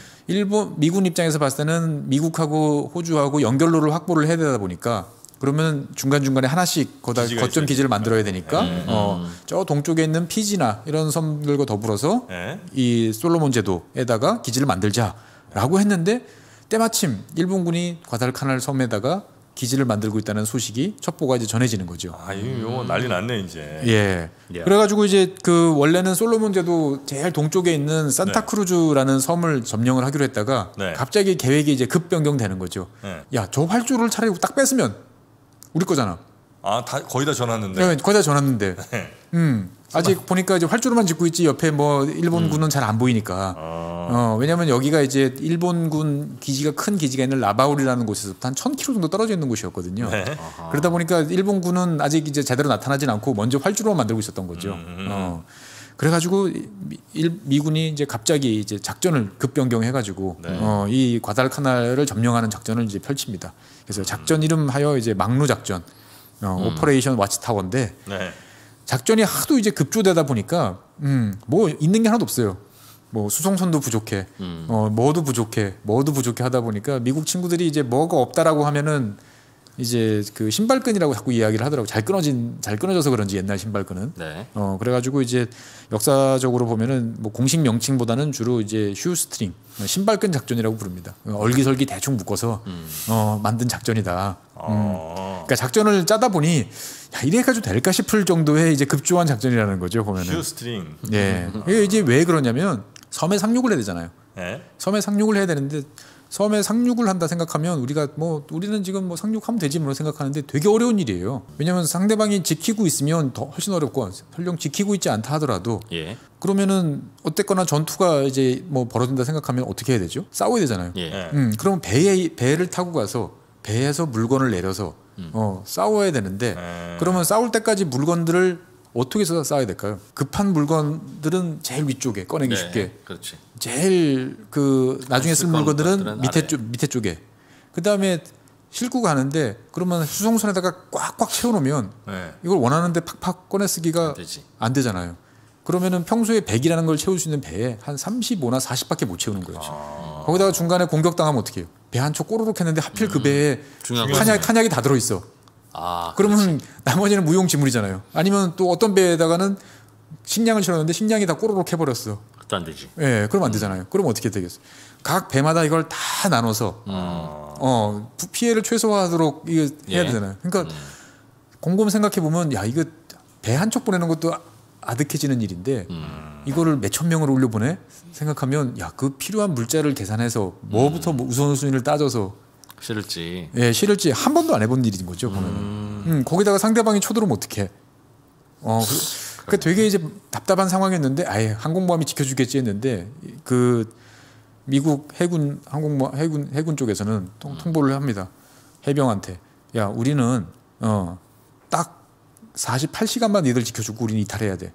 미군 입장에서 봤을 때는 미국하고 호주하고 연결로를 확보를 해야 되다 보니까. 그러면 중간중간에 하나씩 거점 기지를 만들어야 되니까 저 동쪽에 있는 피지나 이런 섬들과 더불어서 네. 이 솔로몬 제도에다가 기지를 만들자라고 했는데 때마침 일본군이 과달카날 섬에다가 기지를 만들고 있다는 소식이 첩보가 이제 전해지는 거죠. 이거 난리 났네 이제. 예. 그래가지고 이제 그 원래는 솔로몬 제도 제일 동쪽에 있는 산타크루즈라는 섬을 점령을 하기로 했다가 갑자기 계획이 이제 급 변경되는 거죠. 야, 저 활주로를 차라리 딱 뺐으면 우리 거잖아. 다 거의 다 전화했는데. 네, 거의 다 전왔는데. 아직 보니까 이제 활주로만 짓고 있지 옆에 뭐 일본군은 잘 안 보이니까. 왜냐면 여기가 이제 일본군 기지가 큰 기지가 있는 라바울이라는 곳에서부터 한 1000km 정도 떨어져 있는 곳이었거든요. 네. 그러다 보니까 일본군은 아직 이제 제대로 나타나진 않고 먼저 활주로만 만들고 있었던 거죠. 그래가지고 미군이 이제 갑자기 이제 작전을 급변경해가지고 이 과달카날을 점령하는 작전을 이제 펼칩니다. 그래서 작전 이름하여 이제 막루 작전, 오퍼레이션 와치타워인데. 네. 작전이 하도 이제 급조되다 보니까 뭐 있는 게 하나도 없어요. 뭐 수송선도 부족해, 뭐도 부족해 하다 보니까 미국 친구들이 이제 뭐가 없다라고 하면은 이제 그 신발끈이라고 자꾸 이야기를 하더라고. 잘 끊어져서 그런지 옛날 신발끈은. 네. 그래가지고 이제 역사적으로 보면은 뭐 공식 명칭보다는 주로 이제 슈스트링, 신발끈 작전이라고 부릅니다. 얼기설기 대충 묶어서 만든 작전이다. 그러니까 작전을 짜다 보니 야, 이래가지고 될까 싶을 정도의 이제 급조한 작전이라는 거죠 보면은. 슈스트링. 예. 이게 이제 왜 그러냐면 섬에 상륙을 해야 되잖아요. 네. 섬에 상륙을 해야 되는데 섬에 상륙을 한다 생각하면 우리는 지금 뭐 상륙하면 되지 뭐 생각하는데 되게 어려운 일이에요. 왜냐하면 상대방이 지키고 있으면 더 훨씬 어렵고 설령 지키고 있지 않다 하더라도 예. 그러면은 어쨌거나 전투가 이제 뭐 벌어진다 생각하면 어떻게 해야 되죠? 싸워야 되잖아요. 예. 그럼 배를 타고 가서 배에서 물건을 내려서 싸워야 되는데 그러면 싸울 때까지 물건들을 어떻게 해서 싸야 될까요? 급한 물건들은 제일 위쪽에 꺼내기 쉽게. 그렇지. 제일 그 나중에 쓸 물건들은 밑에 쪽에. 그다음에 싣고 가는데 그러면 수송선에다가 꽉꽉 채워놓으면 이걸 원하는데 팍팍 꺼내 쓰기가 안 되잖아요. 그러면은 평소에 100이라는 걸 채울 수 있는 배에 한 35나 40밖에 못 채우는 거예요. 거기다가 중간에 공격당하면 어떻게 해요? 배 한 척 꼬르륵 했는데 하필 그 배에 탄약이 다 들어있어. 그러면 그렇지. 나머지는 무용지물이잖아요. 아니면 또 어떤 배에다가는 식량을 실었는데 식량이 다 꼬르륵 해버렸어. 그것도 안 되지. 예, 그럼 안 되잖아요. 그럼 어떻게 되겠어? 각 배마다 이걸 다 나눠서 피해를 최소화하도록 이거 해야 되잖아요. 그러니까 곰곰 생각해 보면 야 이거 배 한 척 보내는 것도 아득해지는 일인데 이거를 몇천 명을 올려보내 생각하면 야 그 필요한 물자를 계산해서 뭐부터 우선순위를 따져서 실을지 한 번도 안 해본 일인 거죠 보면은. 거기다가 상대방이 쳐들어오면 어떡해? 그러니까 되게 이제 답답한 상황이었는데 아예 항공모함이 지켜주겠지 했는데 그 미국 해군 쪽에서는 통보를 합니다. 해병한테 야 우리는 딱 48시간만 니들 지켜주고 우리는 이탈해야 돼.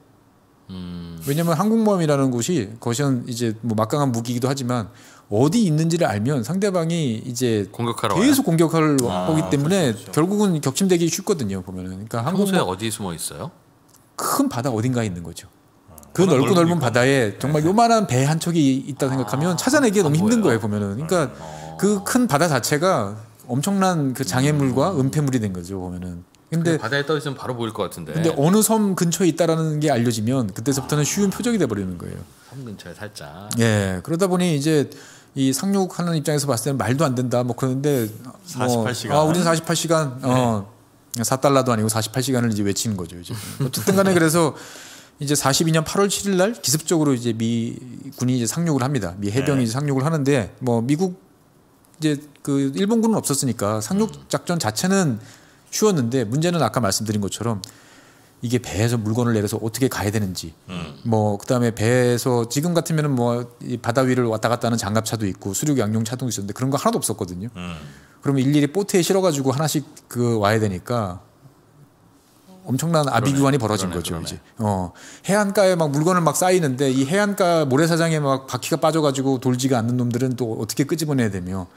왜냐면 항공모함이라는 곳이 거시는 이제 뭐 막강한 무기이기도 하지만 어디 있는지를 알면 상대방이 이제 계속 공격할 거기 때문에 그렇죠. 결국은 격침되기 쉽거든요 보면은. 그러니까 항공모에 어디 숨어 있어요? 큰 바다 어딘가에 있는 거죠. 그 넓은 바다에 정말 요만한 배 한 척이 있다 생각하면 찾아내기가 너무 힘든 거예요 보면은. 그러니까 그 큰 바다 자체가 엄청난 그 장애물과 은폐물이 된 거죠 보면은. 근데 바다에 떠 있으면 바로 보일 것 같은데. 근데 어느 섬 근처에 있다라는 게 알려지면 그때서부터는 쉬운 표적이 돼 버리는 거예요. 섬 근처에 살짝. 예, 그러다 보니 이제 이 상륙하는 입장에서 봤을 때는 말도 안 된다 뭐 그러는데 48시간. 우리는 48시간 $4도 아니고 48시간을 이제 외치는 거죠 이제. 어쨌든간에 그래서 이제 42년 8월 7일 날 기습적으로 이제 미군이 이제 상륙을 합니다. 미 해병이 이제 상륙을 하는데 뭐 미국 이제 그 일본군은 없었으니까 상륙 작전 자체는 쉬웠는데 문제는 아까 말씀드린 것처럼 이게 배에서 물건을 내려서 어떻게 가야 되는지 뭐 그다음에 배에서 지금 같으면은 뭐 이 바다 위를 왔다 갔다 하는 장갑차도 있고 수륙 양용차도 있었는데 그런 거 하나도 없었거든요. 그러면 일일이 보트에 실어가지고 하나씩 그 와야 되니까 엄청난 아비규환이 벌어진 거죠. 이제 해안가에 막 물건을 막 쌓이는데 이 해안가 모래사장에 막 바퀴가 빠져가지고 돌지가 않는 놈들은 또 어떻게 끄집어내야 되며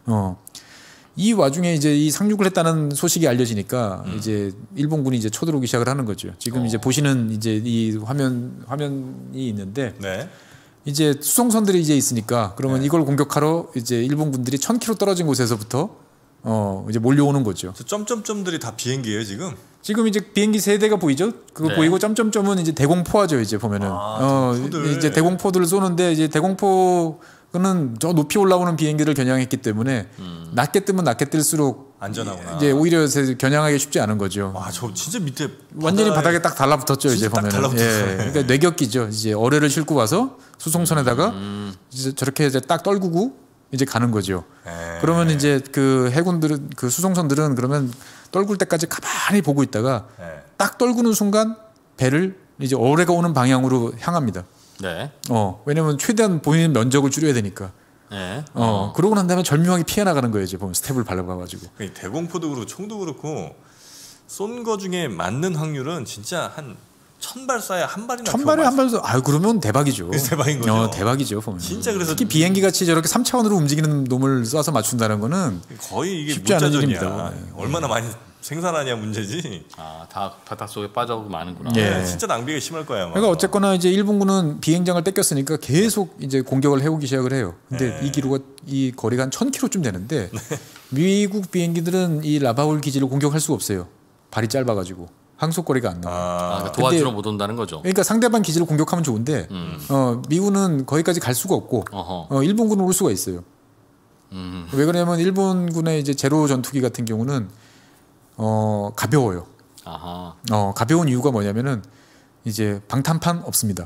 이 와중에 이제 이 상륙을 했다는 소식이 알려지니까 이제 일본군이 이제 쳐들어오기 시작을 하는 거죠. 지금 이제 보시는 이제 이 화면이 있는데 이제 수송선들이 이제 있으니까 그러면 이걸 공격하러 이제 일본군들이 1000km 떨어진 곳에서부터 이제 몰려오는 거죠. 점점점들이 다 비행기예요 지금? 지금 이제 비행기 세 대가 보이죠? 그거 보이고 점점점은 이제 대공포화죠 이제 보면은. 이제 대공포들을 쏘는데 이제 대공포는 저 높이 올라오는 비행기를 겨냥했기 때문에 낮게 뜨면 낮게 뜰수록 안전하구나. 이제 오히려 겨냥하기 쉽지 않은 거죠. 저 진짜 밑에 완전히 바닥에 딱 달라붙었죠 이제 보면은. 그러니까 뇌격기죠. 이제 어뢰를 싣고 와서 수송선에다가 이제 저렇게 이제 딱 떨구고 이제 가는 거죠. 그러면 이제 그 해군들은 그 수송선들은 그러면 떨굴 때까지 가만히 보고 있다가 딱 떨구는 순간 배를 이제 어뢰가 오는 방향으로 향합니다. 네. 왜냐면 최대한 보이는 면적을 줄여야 되니까. 네. 그러고 난 다음에 절묘하게 피해 나가는 거예요. 이제 보면 스텝을 밟아가지고. 대공포도 그렇고 총도 그렇고 쏜 거 중에 맞는 확률은 진짜 한 1000발 쏴야 한 발이나. 1000발에 한 발 쏴. 그러면 대박이죠. 대박인 거죠. 대박이죠. 보면. 진짜 그래서 특히 비행기 같이 저렇게 3차원으로 움직이는 놈을 쏴서 맞춘다는 거는 거의 이게 쉽지 않은 문자전이야. 일입니다. 얼마나 많이 생산하냐 문제지. 다 바닷속에 빠져고 마는구나. 예. 진짜 낭비가 심할 거야. 아마. 그러니까 어쨌거나 이제 일본군은 비행장을 뺏겼으니까 계속 이제 공격을 해오기 시작을 해요. 근데 이 거리가 한 1000km쯤 되는데 미국 비행기들은 이 라바울 기지를 공격할 수가 없어요. 발이 짧아가지고 항속거리가 안 나와요. 그러니까 도와주러 못 온다는 거죠. 그러니까 상대방 기지를 공격하면 좋은데 미군은 거기까지 갈 수가 없고 일본군은 올 수가 있어요. 왜 그러냐면 일본군의 이제 제로 전투기 같은 경우는 가벼워요. 아하. 가벼운 이유가 뭐냐면은 이제 방탄판 없습니다.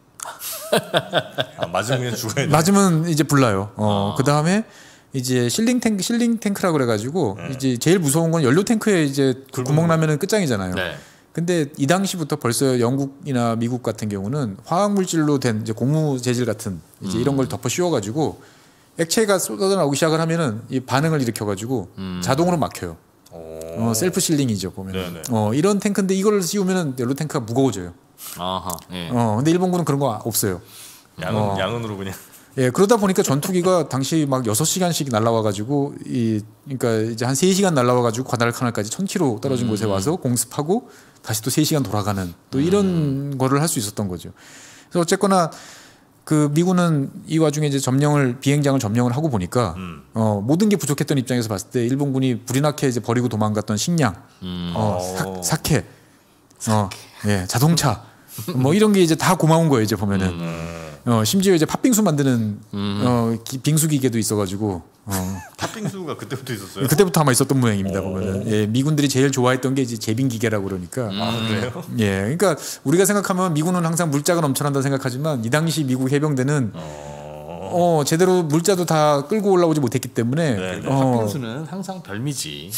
맞으면 그냥 죽어야 돼. 맞으면 이제 불나요. 그 다음에 이제 실링 탱크라고 그래가지고 이제 제일 무서운 건 연료 탱크에 이제 구멍 나면은 끝장이잖아요. 네. 근데 이 당시부터 벌써 영국이나 미국 같은 경우는 화학 물질로 된 이제 고무 재질 같은 이제 이런 걸 덮어 씌워가지고 액체가 쏟아져 나오기 시작을 하면은 이 반응을 일으켜가지고 자동으로 막혀요. 셀프 실링이죠 보면. 이런 탱크인데 이걸 씌우면은 연료 탱크가 무거워져요. 아하. 예. 근데 일본군은 그런 거 없어요. 양은으로 그냥. 예, 그러다 보니까 전투기가 당시 막 6시간씩 날라와가지고 그러니까 이제 한 3시간 날라와가지고 과달카날까지 1000km 떨어진 곳에 와서 공습하고 다시 또 3시간 돌아가는 또 이런 거를 할 수 있었던 거죠. 그래서 어쨌거나 그 미군은 이 와중에 이제 비행장을 점령을 하고 보니까 모든 게 부족했던 입장에서 봤을 때 일본군이 불이 나게 이제 버리고 도망갔던 식량, 사케, 예, 자동차 뭐 이런 게 이제 다 고마운 거예요. 이제 보면은. 심지어 이제 팥빙수 만드는 빙수 기계도 있어가지고 팥빙수가 그때부터 있었어요? 그때부터 아마 있었던 모양입니다. 보면은 예, 미군들이 제일 좋아했던 게 이제 제빙 기계라고 그러니까. 그래요? 예, 그러니까 우리가 생각하면 미군은 항상 물자가 넘쳐난다 생각하지만 이 당시 미국 해병대는 제대로 물자도 다 끌고 올라오지 못했기 때문에 팥빙수는 항상 별미지.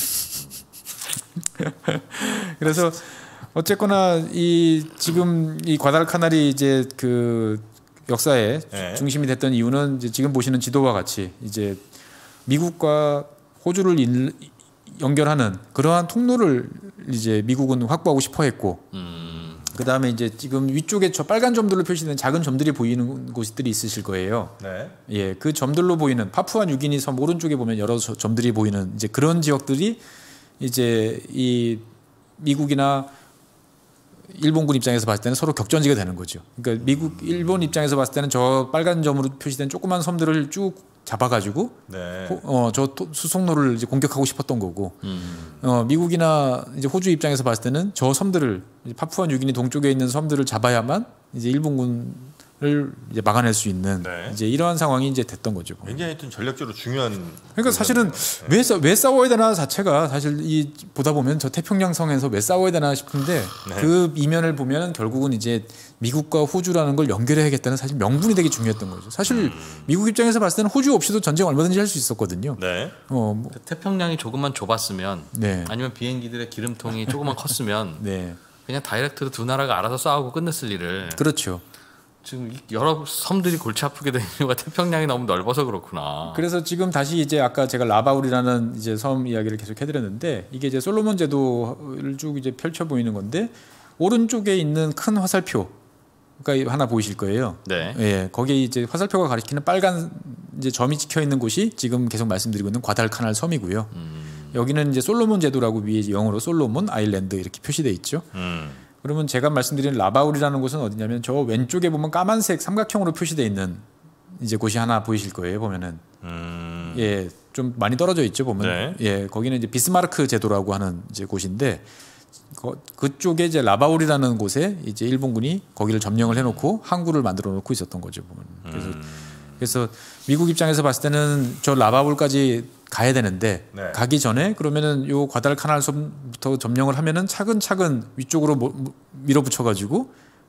그래서 어쨌거나 지금 이 과달카날이 이제 그 역사의 중심이 됐던 이유는 이제 지금 보시는 지도와 같이 이제 미국과 호주를 연결하는 그러한 통로를 이제 미국은 확보하고 싶어 했고 그 다음에 이제 지금 위쪽에 저 빨간 점들로 표시된 작은 점들이 보이는 곳들이 있으실 거예요. 네. 예, 그 점들로 보이는 파푸아 뉴기니 섬 오른쪽에 보면 여러 점들이 보이는 이제 그런 지역들이 이제 이 미국이나 일본군 입장에서 봤을 때는 서로 격전지가 되는 거죠. 그러니까 일본 입장에서 봤을 때는 저 빨간 점으로 표시된 조그만 섬들을 쭉 잡아가지고 저 수송로를 이제 공격하고 싶었던 거고, 미국이나 이제 호주 입장에서 봤을 때는 저 섬들을 파푸아 뉴기니 동쪽에 있는 섬들을 잡아야만 이제 일본군을 이제 막아낼 수 있는 이제 이러한 상황이 이제 됐던 거죠. 굉장히 하여튼 전략적으로 중요한. 그러니까 사실은 왜 싸워야 되나 자체가 사실 보다 보면 저 태평양성에서 왜 싸워야 되나 싶은데 그 이면을 보면 결국은 이제 미국과 호주라는 걸 연결해야겠다는 사실 명분이 되게 중요했던 거죠. 사실 미국 입장에서 봤을 때는 호주 없이도 전쟁 얼마든지 할 수 있었거든요. 그 태평양이 조금만 좁았으면 아니면 비행기들의 기름통이 조금만 컸으면 그냥 다이렉트로 두 나라가 알아서 싸우고 끝냈을 일을. 그렇죠. 지금 여러 섬들이 골치 아프게 된 이유가 태평양이 너무 넓어서 그렇구나. 그래서 지금 다시 이제 아까 제가 라바울이라는 이제 섬 이야기를 계속 해드렸는데 이게 이제 솔로몬 제도를 쭉 이제 펼쳐 보이는 건데 오른쪽에 있는 큰 화살표가 하나 보이실 거예요. 예, 거기에 이제 화살표가 가리키는 빨간 이제 점이 찍혀 있는 곳이 지금 계속 말씀드리고 있는 과달카날 섬이고요. 여기는 이제 솔로몬 제도라고 위에 영어로 솔로몬 아일랜드 이렇게 표시돼 있죠. 그러면 제가 말씀드린 라바울이라는 곳은 어디냐면 저 왼쪽에 보면 까만색 삼각형으로 표시되어 있는 이제 곳이 하나 보이실 거예요. 보면은 예, 좀 많이 떨어져 있죠. 보면 예, 거기는 이제 비스마르크 제도라고 하는 이제 곳인데 그쪽에 이제 라바울이라는 곳에 이제 일본군이 거기를 점령을 해놓고 항구를 만들어 놓고 있었던 거죠. 보면 그래서 미국 입장에서 봤을 때는 저 라바울까지 가야 되는데 가기 전에 그러면은 요 과달카날 섬부터 점령을 하면은 차근차근 위쪽으로 밀어붙여 가지고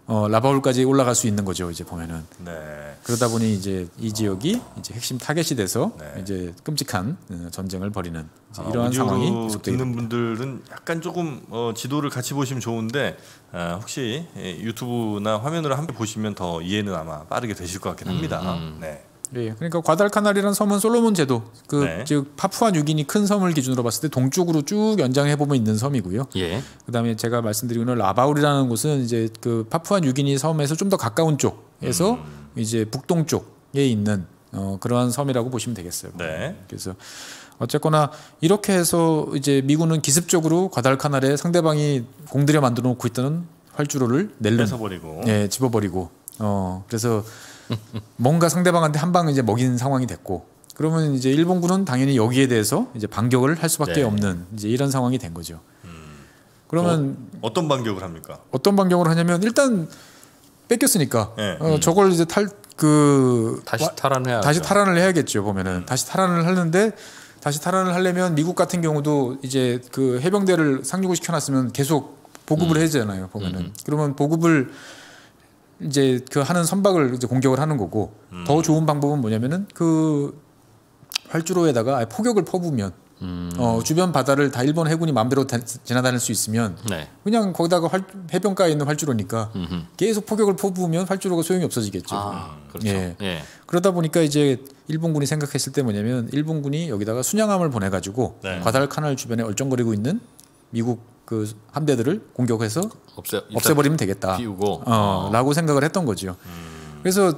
라바울까지 올라갈 수 있는 거죠. 이제 보면은. 네. 그러다 보니 이제 이 지역이 이제 핵심 타겟이 돼서 네. 이제 끔찍한 전쟁을 벌이는 이러한 상황이 계속되고 듣는 분들은 약간 조금 지도를 같이 보시면 좋은데 혹시 유튜브나 화면으로 함께 보시면 더 이해는 아마 빠르게 되실 것 같긴 합니다. 네. 예, 그러니까 과달카날이라는 섬은 솔로몬 제도, 네. 즉 파푸아 뉴기니 큰 섬을 기준으로 봤을 때 동쪽으로 쭉 연장해 보면 있는 섬이고요. 예. 그다음에 제가 말씀드리고는 라바울이라는 곳은 이제 그 파푸아 뉴기니 섬에서 좀 더 가까운 쪽에서 이제 북동쪽에 있는 그러한 섬이라고 보시면 되겠어요. 네. 그래서 어쨌거나 이렇게 해서 이제 미군은 기습적으로 과달카날에 상대방이 공들여 만들어 놓고 있던 활주로를 뺏어버리고, 예, 집어버리고, 그래서 뭔가 상대방한테 한 방 이제 먹인 상황이 됐고, 그러면 이제 일본군은 당연히 여기에 대해서 이제 반격을 할 수밖에 네. 없는 이제 이런 상황이 된 거죠. 그러면 어떤 반격을 합니까? 어떤 반격을 하냐면 일단 뺏겼으니까 네. 저걸 이제 다시 탈환해야 다시 탈환을 해야겠죠. 보면은 다시 탈환을 하는데 다시 탈환을 하려면 미국 같은 경우도 이제 그 해병대를 상륙을 시켜놨으면 계속 보급을 해야 되잖아요. 보면은 그러면 보급을 이제 그 하는 선박을 이제 공격을 하는 거고 더 좋은 방법은 뭐냐면은 그 활주로에다가 아예 포격을 퍼부으면 주변 바다를 다 일본 해군이 마음대로 지나다닐 수 있으면 네. 그냥 거기다가 해변가에 있는 활주로니까 계속 포격을 퍼부으면 활주로가 소용이 없어지겠죠. 그렇죠. 예. 예. 그러다 보니까 이제 일본군이 생각했을 때 뭐냐면 일본군이 여기다가 순양함을 보내가지고 네. 과달카날 주변에 얼쩡거리고 있는 미국 그 함대들을 공격해서 없애버리면 되겠다. 비우고. 라고 생각을 했던 거죠. 그래서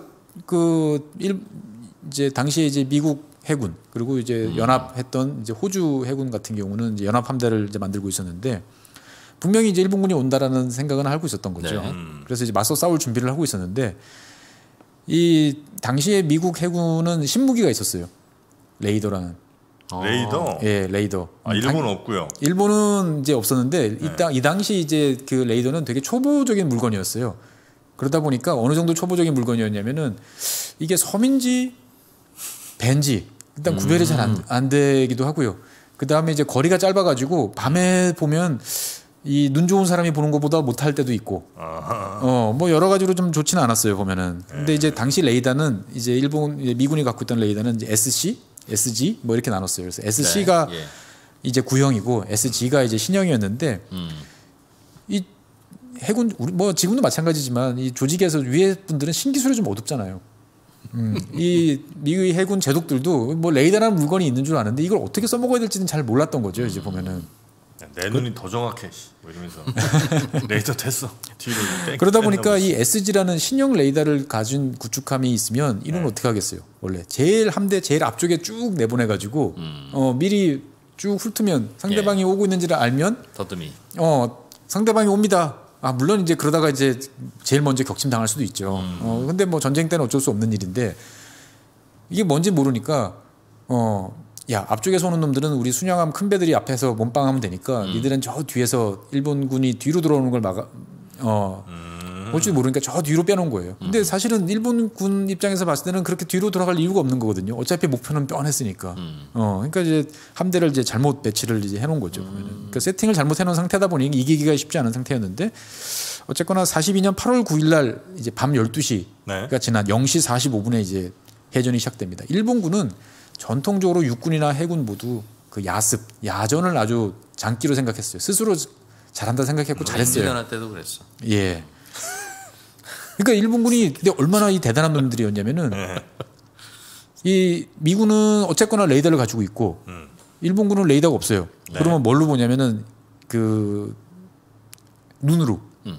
이제 당시에 이제 미국 해군 그리고 이제 연합했던 이제 호주 해군 같은 경우는 이제 연합 함대를 이제 만들고 있었는데 분명히 이제 일본군이 온다라는 생각은 알고 있었던 거죠. 네. 그래서 이제 맞서 싸울 준비를 하고 있었는데 이 당시에 미국 해군은 신무기가 있었어요. 레이더라는. 레이더? 예, 레이더. 일본은 없고요. 일본은 이제 없었는데 이 당시 이제 그 레이더는 되게 초보적인 물건이었어요. 그러다 보니까 어느 정도 초보적인 물건이었냐면은 이게 섬인지 배인지 일단 구별이 잘 안 되기도 하고요. 그 다음에 이제 거리가 짧아가지고 밤에 보면 이 눈 좋은 사람이 보는 것보다 못할 때도 있고, 뭐 여러 가지로 좀 좋지는 않았어요 보면은. 근데 이제 당시 레이더는 이제 미군이 갖고 있던 레이더는 이제 SC, SG 뭐 이렇게 나눴어요. 그래서 SC가 네. 예. 이제 구형이고 SG가 이제 신형이었는데 이 해군 뭐 지금도 마찬가지지만 이 조직에서 위에 분들은 신기술이 좀 어둡잖아요. 이 미국의 해군 제독들도 뭐 레이더라는 물건이 있는 줄 아는데 이걸 어떻게 써먹어야 될지는 잘 몰랐던 거죠. 이제 보면은 내 눈이 더 정확해. 뭐 이러면서 레이더 됐어. 뒤로 그러다 보니까 이 SG라는 신형 레이더를 가진 구축함이 있으면 이놈은 어떻게 하겠어요? 원래 제일 함대 제일 앞쪽에 쭉 내보내가지고 미리 쭉 훑으면 상대방이 오고 있는지를 알면 더듬이. 상대방이 옵니다. 물론 이제 그러다가 이제 제일 먼저 격침 당할 수도 있죠. 근데 뭐 전쟁 때는 어쩔 수 없는 일인데 이게 뭔지 모르니까 야 앞쪽에서 오는 놈들은 우리 순양함 큰 배들이 앞에서 몸빵하면 되니까 니들은 저 뒤에서 일본군이 뒤로 들어오는 걸 막아 올지 모르니까 저 뒤로 빼놓은 거예요. 근데 사실은 일본군 입장에서 봤을 때는 그렇게 뒤로 돌아갈 이유가 없는 거거든요. 어차피 목표는 뻔했으니까. 그러니까 이제 함대를 이제 잘못 배치를 이제 해놓은 거죠. 그러니까 세팅을 잘못 해놓은 상태다 보니 이기기가 쉽지 않은 상태였는데 어쨌거나 42년 8월 9일 날 이제 밤 12시가 네. 지난 0시 45분에 이제 해전이 시작됩니다. 일본군은 전통적으로 육군이나 해군 모두 그 야전을 아주 장기로 생각했어요. 스스로 잘한다 생각했고 잘했어요. 연할 때도 그랬어. 예. 그러니까 일본군이 근데 얼마나 이 대단한 놈들이었냐면은 이 미군은 어쨌거나 레이더를 가지고 있고 일본군은 레이더가 없어요. 네. 그러면 뭘로 보냐면은 그 눈으로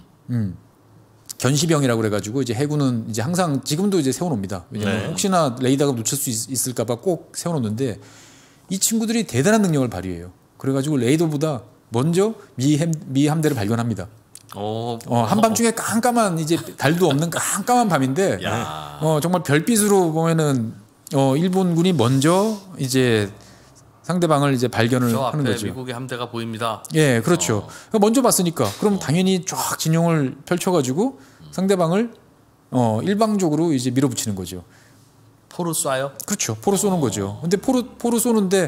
견시병이라고 그래가지고 이제 해군은 이제 항상 지금도 이제 세워놓습니다. 왜냐면 네. 혹시나 레이더가 놓칠 수 있을까봐 꼭 세워놓는데 이 친구들이 대단한 능력을 발휘해요. 그래가지고 레이더보다 먼저 미 함대를 발견합니다. 한밤중에 깜깜한 이제 달도 없는 깜깜한 밤인데 정말 별빛으로 보면은 일본군이 먼저 이제 상대방을 이제 발견을 저 하는 앞에 거죠. 미국의 함대가 보입니다. 예, 그렇죠. 먼저 봤으니까 그럼 당연히 쫙 진영을 펼쳐가지고 상대방을 일방적으로 이제 밀어붙이는 거죠. 포로 쏴요? 그렇죠. 포로 쏘는 거죠. 근데 포로 쏘는데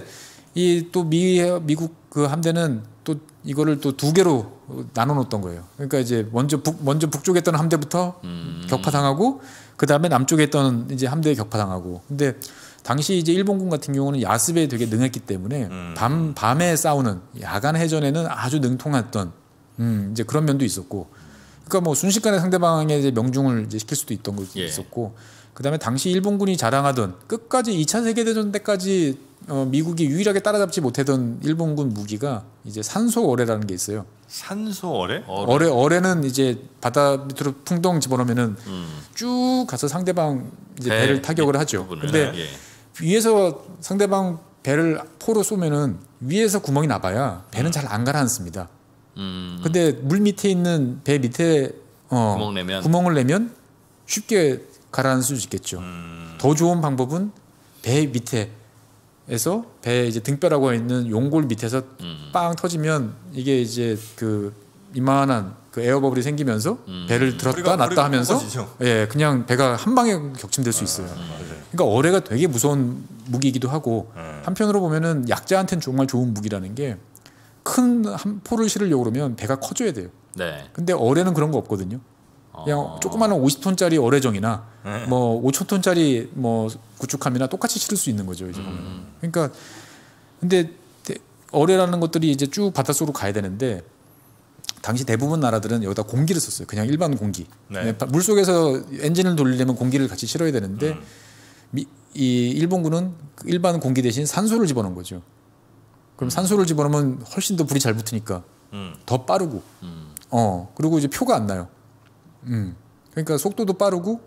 이 또 미국 그 함대는 또 이거를 또 두 개로 나눠 놓았던 거예요. 그러니까 이제 먼저 북쪽에 있던 함대부터 격파당하고 그 다음에 남쪽에 있던 이제 함대에 격파당하고. 근데 당시 이제 일본군 같은 경우는 야습에 되게 능했기 때문에 밤에 싸우는 야간 해전에는 아주 능통했던 이제 그런 면도 있었고. 그러니까 뭐 순식간에 상대방의 이제 명중을 이제 시킬 수도 있던 것도 있었고. 그다음에 당시 일본군이 자랑하던 끝까지 2차 세계대전 때까지 미국이 유일하게 따라잡지 못하던 일본군 무기가 이제 산소어뢰라는 게 있어요. 산소어뢰? 어뢰는 이제 바다 밑으로 풍덩 집어넣으면은 쭉 가서 상대방 이제 배를 타격을 하죠. 근데 위에서 상대방 배를 포로 쏘면은 위에서 구멍이 나봐야 배는 잘 안 가라앉습니다. 근데 물 밑에 있는 배 밑에 구멍을 내면 쉽게 가라앉을 수 있겠죠. 더 좋은 방법은 배 밑에에서 배 이제 등뼈라고 있는 용골 밑에서 빵 터지면 이게 이제 그 이만한 그 에어버블이 생기면서 배를 들었다 놨다 하면서 그냥 배가 한 방에 격침될 수 있어요. 그러니까 어뢰가 되게 무서운 무기이기도 하고 한편으로 보면은 약자한테는 정말 좋은 무기라는 게 큰 포를 실으려고 그러면 배가 커져야 돼요. 근데 어뢰는 그런 거 없거든요. 그냥 조그마한 50톤짜리 어뢰정이나 뭐 5,000톤짜리 뭐 구축함이나 똑같이 실을 수 있는 거죠. 이제 보면. 그러니까 근데 어뢰라는 것들이 이제 쭉 바닷속으로 가야 되는데 당시 대부분 나라들은 여기다 공기를 썼어요. 그냥 일반 공기. 물 속에서 엔진을 돌리려면 공기를 같이 실어야 되는데 이 일본군은 일반 공기 대신 산소를 집어넣은 거죠. 그럼 산소를 집어넣으면 훨씬 더 불이 잘 붙으니까 더 빠르고 그리고 이제 표가 안 나요. 그러니까 속도도 빠르고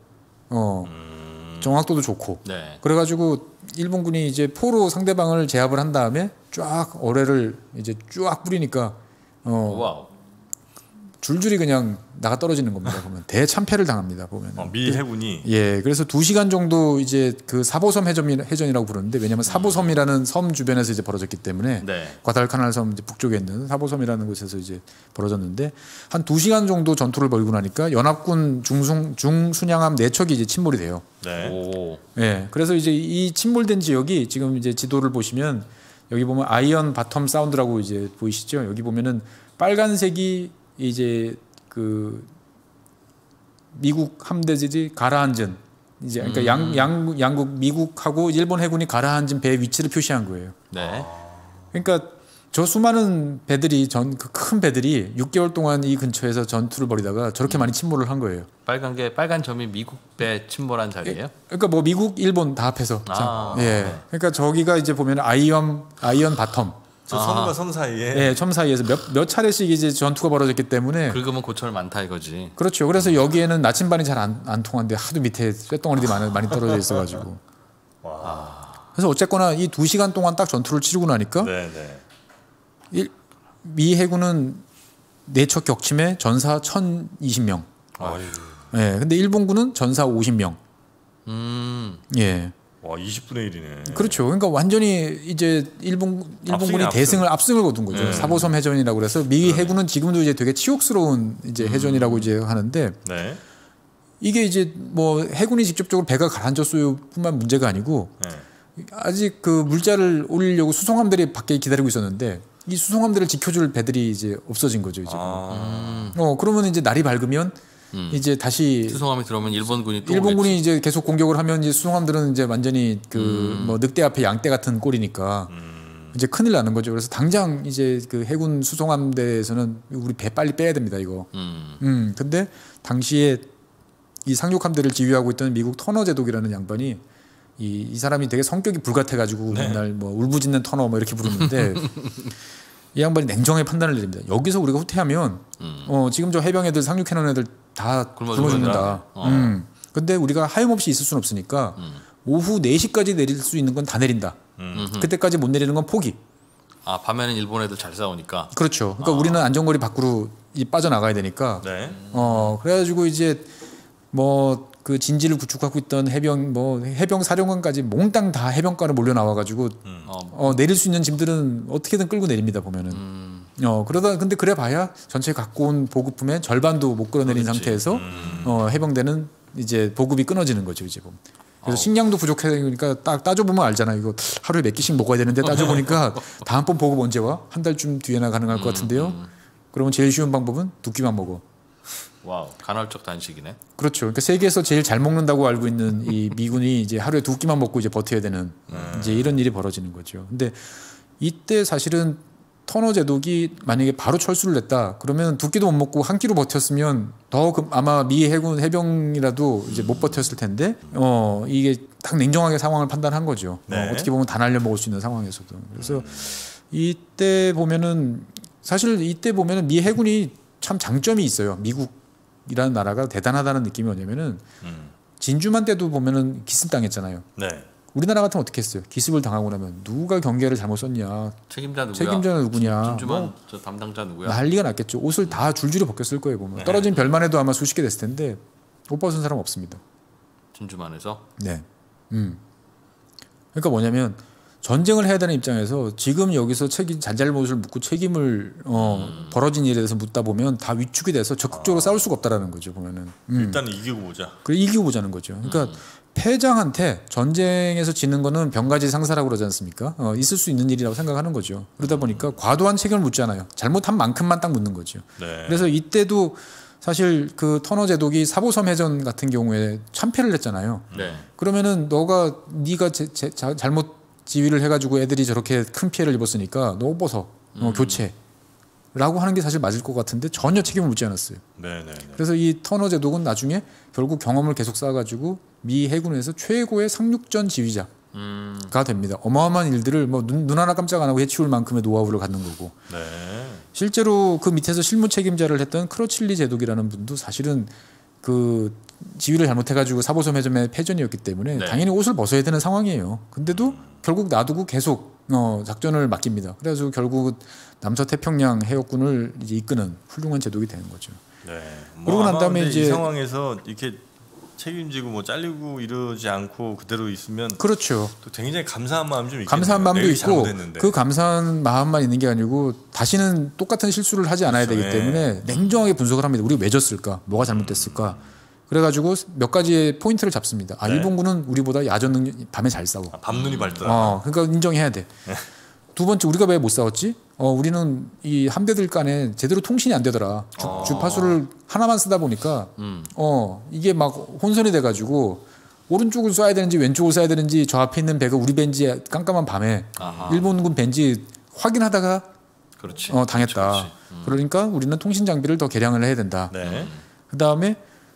정확도도 좋고 그래가지고 일본군이 이제 포로 상대방을 제압을 한 다음에 쫙 어뢰를 이제 쫙 뿌리니까 줄줄이 그냥 나가 떨어지는 겁니다. 보면 대참패를 당합니다. 보면 미 해군이 그래서 2시간 정도 이제 그 사보섬 해전이라고 부르는데 왜냐하면 사보섬이라는 섬 주변에서 이제 벌어졌기 때문에 과달카날 섬 이제 북쪽에 있는 사보섬이라는 곳에서 이제 벌어졌는데 한 2시간 정도 전투를 벌이고 나니까 연합군 중순양함 4척이 이제 침몰이 돼요. 그래서 이제 이 침몰된 지역이 지금 이제 지도를 보시면 여기 보면 아이언 바텀 사운드라고 이제 보이시죠? 여기 보면은 빨간색이 이제 그 미국 함대들이 가라앉은 이제 그러니까 양국 미국하고 일본 해군이 가라앉은 배의 위치를 표시한 거예요. 그러니까 저 수많은 배들이 그 큰 배들이 6개월 동안 이 근처에서 전투를 벌이다가 저렇게 많이 침몰을 한 거예요. 빨간 점이 미국 배 침몰한 자리예요? 그러니까 뭐 미국, 일본 다 합해서. 그러니까 저기가 이제 보면 아이언 바텀. 저 섬과 섬 사이에 섬 사이에서 몇 차례씩 이제 전투가 벌어졌기 때문에 긁으면 고철 많다 이거지. 그렇죠. 그래서 여기에는 나침반이 잘 안 통한데 하도 밑에 쇳덩어리들이 많이 떨어져 있어가지고. 그래서 어쨌거나 이 2시간 동안 딱 전투를 치르고 나니까 미 해군은 4척 격침에 전사 1,020명. 근데 일본군은 전사 50명. 와 20분의 1이네. 그렇죠. 그러니까 완전히 이제 일본군이 대승을 압승을 거둔 거죠. 사보섬 해전이라고 그래서 미 해군은 지금도 이제 되게 치욕스러운 이제 해전이라고 이제 하는데 이게 이제 뭐 해군이 직접적으로 배가 가라앉았어요뿐만 문제가 아니고 아직 그 물자를 올리려고 수송함들이 밖에 기다리고 있었는데 이 수송함들을 지켜줄 배들이 이제 없어진 거죠. 이제 그러면 이제 날이 밝으면 이제 다시 수송함이 들어오면 일본군이 이제 계속 공격을 하면 이제 수송함들은 이제 완전히 그 뭐 늑대 앞에 양떼 같은 꼴이니까 이제 큰일 나는 거죠. 그래서 당장 이제 그 해군 수송함대에서는 우리 배 빨리 빼야 됩니다 이거. 근데 당시에 이 상륙함대를 지휘하고 있던 미국 터너 제독이라는 양반이 이 사람이 되게 성격이 불같아가지고 맨날 뭐 울부짖는 터너 뭐 이렇게 부르는데. 이 양반이 냉정하게 판단을 내립니다. 여기서 우리가 후퇴하면 지금 저 해병 애들 상륙해놓은 애들 다 굶어 죽는다. 근데 우리가 하염없이 있을 수는 없으니까 오후 4시까지 내릴 수 있는 건 다 내린다. 그때까지 못 내리는 건 포기. 밤에는 일본 애들 잘 싸우니까. 그렇죠. 그러니까 우리는 안전거리 밖으로 빠져나가야 되니까. 그래가지고 이제 뭐 그 진지를 구축하고 있던 해병 사령관까지 몽땅 다 해변가로 몰려 나와가지고 내릴 수 있는 짐들은 어떻게든 끌고 내립니다 보면은. 그러다 근데 그래봐야 전체 갖고 온 보급품의 절반도 못 끌어내린 상태에서 해병대는 이제 보급이 끊어지는 거죠 이제 보면. 그래서 식량도 부족하니까 딱 따져보면 알잖아요. 이거 하루에 몇 끼씩 먹어야 되는데 따져보니까 다음번 보급 언제 와? 한 달쯤 뒤에나 가능할 것 같은데요. 그러면 제일 쉬운 방법은 2끼만 먹어. 와우, 간헐적 단식이네. 그렇죠. 그러니까 세계에서 제일 잘 먹는다고 알고 있는 이 미군이 이제 하루에 2끼만 먹고 이제 버텨야 되는 이제 이런 일이 벌어지는 거죠. 근데 이때 사실은 터너 제독이 만약에 바로 철수를 냈다 그러면 2끼도 못 먹고 한 끼로 버텼으면 더 아마 미 해군 해병이라도 이제 못 버텼을 텐데 이게 딱 냉정하게 상황을 판단한 거죠. 네. 어떻게 보면 다 날려 먹을 수 있는 상황에서도. 그래서 이때 보면은 사실 이때 보면은 미 해군이 참 장점이 있어요. 미국이라는 나라가 대단하다는 느낌이 뭐냐면은 진주만 때도 보면은 기습당했잖아요. 네. 우리나라 같으면 어떻게 했어요? 기습을 당하고 나면 누가 경계를 잘못 썼냐? 책임자 누구야? 책임자는 누구냐? 진주만 저 담당자 누구야? 난리가 났겠죠. 옷을 다 줄줄이 벗겼을 거예요. 보면 떨어진 별만 해도 아마 수십 개 됐을 텐데 옷 벗은 사람 없습니다. 진주만에서? 네. 그러니까 뭐냐면 전쟁을 해야 되는 입장에서 지금 여기서 잘잘못을 묻고 책임을 벌어진 일에 대해서 묻다 보면 다 위축이 돼서 적극적으로 싸울 수가 없다라는 거죠. 보면은 일단 이기고 보자. 그래 이기고 보자는 거죠. 그러니까 패장한테 전쟁에서 지는 거는 병가지 상사라고 그러지 않습니까? 있을 수 있는 일이라고 생각하는 거죠. 그러다 보니까 과도한 책임을 묻지 않아요. 잘못한 만큼만 딱 묻는 거죠. 네. 그래서 이때도 사실 그 터너 제독이 사보섬 해전 같은 경우에 참패를 했잖아요. 네. 그러면은 네가 잘못 지휘를 해가지고 애들이 저렇게 큰 피해를 입었으니까 너 옷 벗어 교체라고 하는 게 사실 맞을 것 같은데 전혀 책임을 묻지 않았어요. 네. 그래서 이 터너 제독은 나중에 결국 경험을 계속 쌓아가지고 미 해군에서 최고의 상륙전 지휘자가 됩니다. 어마어마한 일들을 뭐 눈 하나 깜짝 안 하고 해치울 만큼의 노하우를 갖는 거고. 네. 실제로 그 밑에서 실무 책임자를 했던 크러칠리 제독이라는 분도 사실은 그 지휘를 잘못해가지고 사보섬 해전의 패전이었기 때문에 네. 당연히 옷을 벗어야 되는 상황이에요. 근데도 결국 놔두고 계속 작전을 맡깁니다. 그래서 결국 남서태평양 해역군을 이제 이끄는 훌륭한 제독이 되는 거죠. 네. 그러고 난 다음에 이제 이 상황에서 이렇게 책임지고 뭐 잘리고 이러지 않고 그대로 있으면 그렇죠. 또 굉장히 감사한 마음 좀 있겠네요. 감사한 마음도 있고 잘못했는데. 그 감사한 마음만 있는 게 아니고 다시는 똑같은 실수를 하지 않아야 그렇죠. 되기 때문에 냉정하게 분석을 합니다. 우리가 왜 졌을까? 뭐가 잘못됐을까? 그래가지고 몇 가지의 포인트를 잡습니다. 아, 네. 일본군은 우리보다 야전 능력 밤에 잘 싸워. 밤눈이 밝더라. 그러니까 인정해야 돼. 두 번째 우리가 왜 못 싸웠지? 우리는 이 함대들 간에 제대로 통신이 안 되더라. 주파수를 하나만 쓰다 보니까 이게 막 혼선이 돼가지고 오른쪽을 쏴야 되는지 왼쪽을 쏴야 되는지 저 앞에 있는 배가 우리 벤지 깜깜한 밤에 일본군 벤지 확인하다가 그렇지. 당했다. 그렇지. 그러니까 우리는 통신 장비를 더 개량을 해야 된다. 네. 그 다음에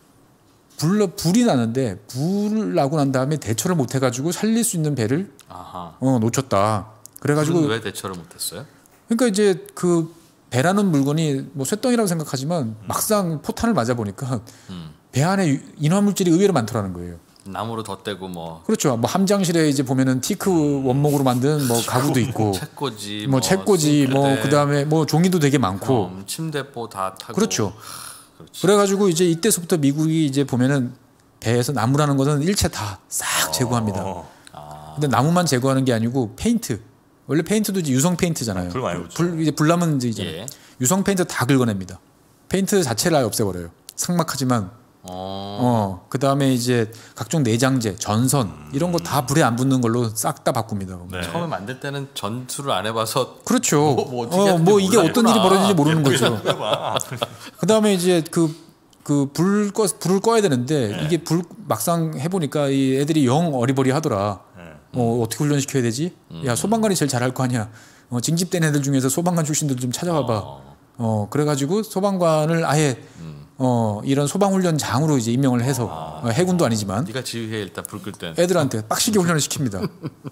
불이 나는데 불 나고 난 다음에 대처를 못 해가지고 살릴 수 있는 배를 놓쳤다. 그래가지고 왜 대처를 못했어요? 그러니까 이제 그 배라는 물건이 뭐 쇳덩이라고 생각하지만 막상 포탄을 맞아 보니까 배 안에 인화물질이 의외로 많더라는 거예요. 나무로 덧대고 뭐 그렇죠. 뭐 함장실에 이제 보면은 티크 원목으로 만든 뭐 가구도 있고, 책꽂이, 뭐 책꽂이, 뭐 그다음에 뭐 종이도 되게 많고, 침대포 다 타고. 그렇죠. 그래가지고 이제 이때서부터 미국이 이제 보면은 배에서 나무라는 것은 일체 다 싹 제거합니다. 근데 나무만 제거하는 게 아니고 페인트. 원래 페인트도 이제 유성 페인트잖아요. 불 많이 붙죠. 이제 불 나면 이제 예. 유성 페인트 다 긁어냅니다. 페인트 자체를 아예 없애버려요. 삭막하지만. 그 다음에 이제 각종 내장재, 전선 이런 거 다 불에 안 붙는 걸로 싹 다 바꿉니다. 네. 처음에 만들 때는 전투를 안 해봐서 그렇죠. 뭐 어떻게 하는지 이게 어떤 일이 벌어지는지 모르는 거죠. 해봐. 그 다음에 이제 불을 꺼야 되는데 이게 불 막상 해보니까 이 애들이 영 어리버리 하더라. 어떻게 훈련시켜야 되지? 야, 소방관이 제일 잘할 거 아니야. 징집된 애들 중에서 소방관 출신들 좀 찾아와봐. 그래가지고 소방관을 아예 이런 소방훈련장으로 이제 임명을 해서 해군도 아니지만 네가 지휘해 일단 불 끌 때 애들한테 빡시게 훈련을 시킵니다.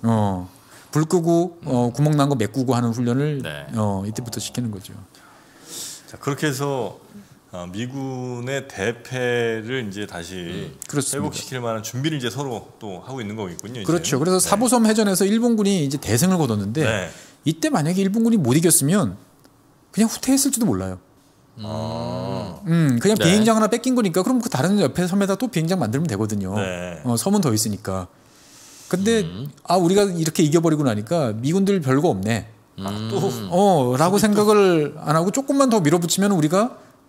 불 끄고 구멍 난 거 메꾸고 하는 훈련을 네. 이때부터 시키는 거죠. 자, 그렇게 해서 미군의 대패를 이제 다시 그렇습니다. 회복시킬 만한 준비를 이제 서로 또 하고 있는 거겠군요. 이제. 그렇죠. 그래서 사보섬 해전에서 일본군이 이제 대승을 거뒀는데 네. 이때 만약에 일본군이 못 이겼으면 그냥 후퇴했을지도 몰라요. 그냥 네. 비행장 하나 뺏긴 거니까 그럼 그 다른 옆에 섬에다 또 비행장 만들면 되거든요. 네. 섬은 더 있으니까. 근데 우리가 이렇게 이겨버리고 나니까 미군들 별거 없네. 라고 생각을 안 하고 조금만 더 밀어붙이면 우리가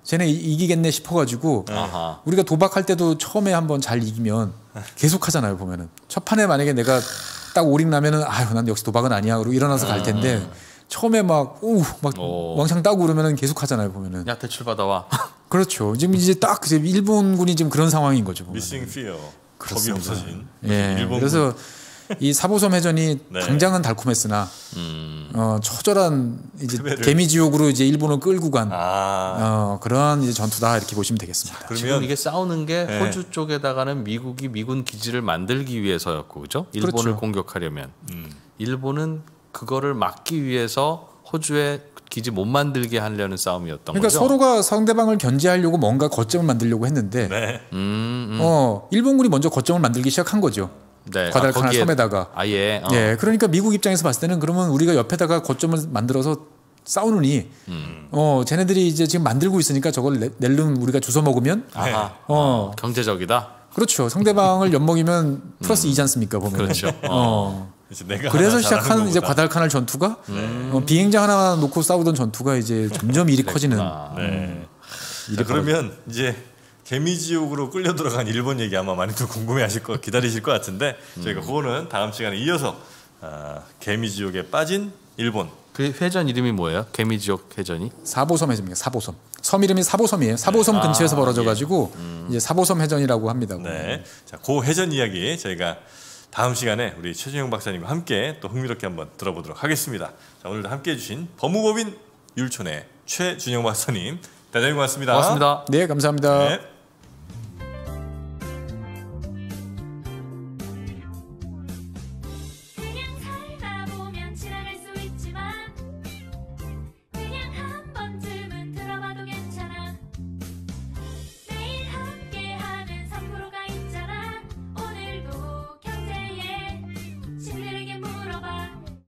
쟤네 이기겠네 싶어가지고 우리가 도박할 때도 처음에 한번 잘 이기면 계속 하잖아요. 보면은 첫 판에 만약에 내가 딱 오링 나면은 아유 난 역시 도박은 아니야 그러고 일어나서 갈 텐데 처음에 막 왕창 따고 그러면은 계속 하잖아요. 보면은 야 대출 받아와. 그렇죠. 지금 이제 딱 일본군이 지금 그런 상황인 거죠. 미싱 피어. 겁이 없어진. 예. 일본군. 그래서 이 사보섬 해전이 네. 당장은 달콤했으나 처절한 이제 개미지옥으로 이제 일본을 끌고 간 그런 이제 전투다 이렇게 보시면 되겠습니다. 그러면 지금 이게 싸우는 게 호주 쪽에다가는 미국이 미군 기지를 만들기 위해서였고, 그죠? 일본을 그렇죠. 공격하려면 일본은 그거를 막기 위해서 호주에 기지 못 만들게 하려는 싸움이었던 그러니까 거죠. 서로가 상대방을 견제하려고 뭔가 거점을 만들려고 했는데 일본군이 먼저 거점을 만들기 시작한 거죠. 네. 과달카날 섬에다가 아예 예, 그러니까 미국 입장에서 봤을 때는 그러면 우리가 옆에다가 거점을 만들어서 싸우느니 쟤네들이 이제 지금 만들고 있으니까 저걸 낼름 우리가 주워 먹으면 경제적이다. 그렇죠. 상대방을 엿먹이면 플러스 2지 않습니까 보면. 그렇죠. 그래서 시작한 이제 과달카날 전투가 비행장 하나 놓고 싸우던 전투가 이제 점점 일이 커지는. 네. 자, 그러면 이제 개미지옥으로 끌려 들어간 일본 얘기 아마 많이들 궁금해하실 거 기다리실 것 같은데 저희가 그거는 다음 시간에 이어서 개미지옥에 빠진 일본. 그 회전 이름이 뭐예요? 개미지옥 회전이? 사보섬 해전입니다. 사보섬. 섬 이름이 사보섬이에요. 사보섬 근처에서 벌어져가지고 이제 사보섬 해전이라고 합니다. 네. 자, 그 해전 이야기 저희가 다음 시간에 우리 최준영 박사님과 함께 또 흥미롭게 한번 들어보도록 하겠습니다. 자, 오늘도 함께해 주신 법무법인 율촌의 최준영 박사님 대단히 고맙습니다. 고맙습니다. 네, 감사합니다. 네.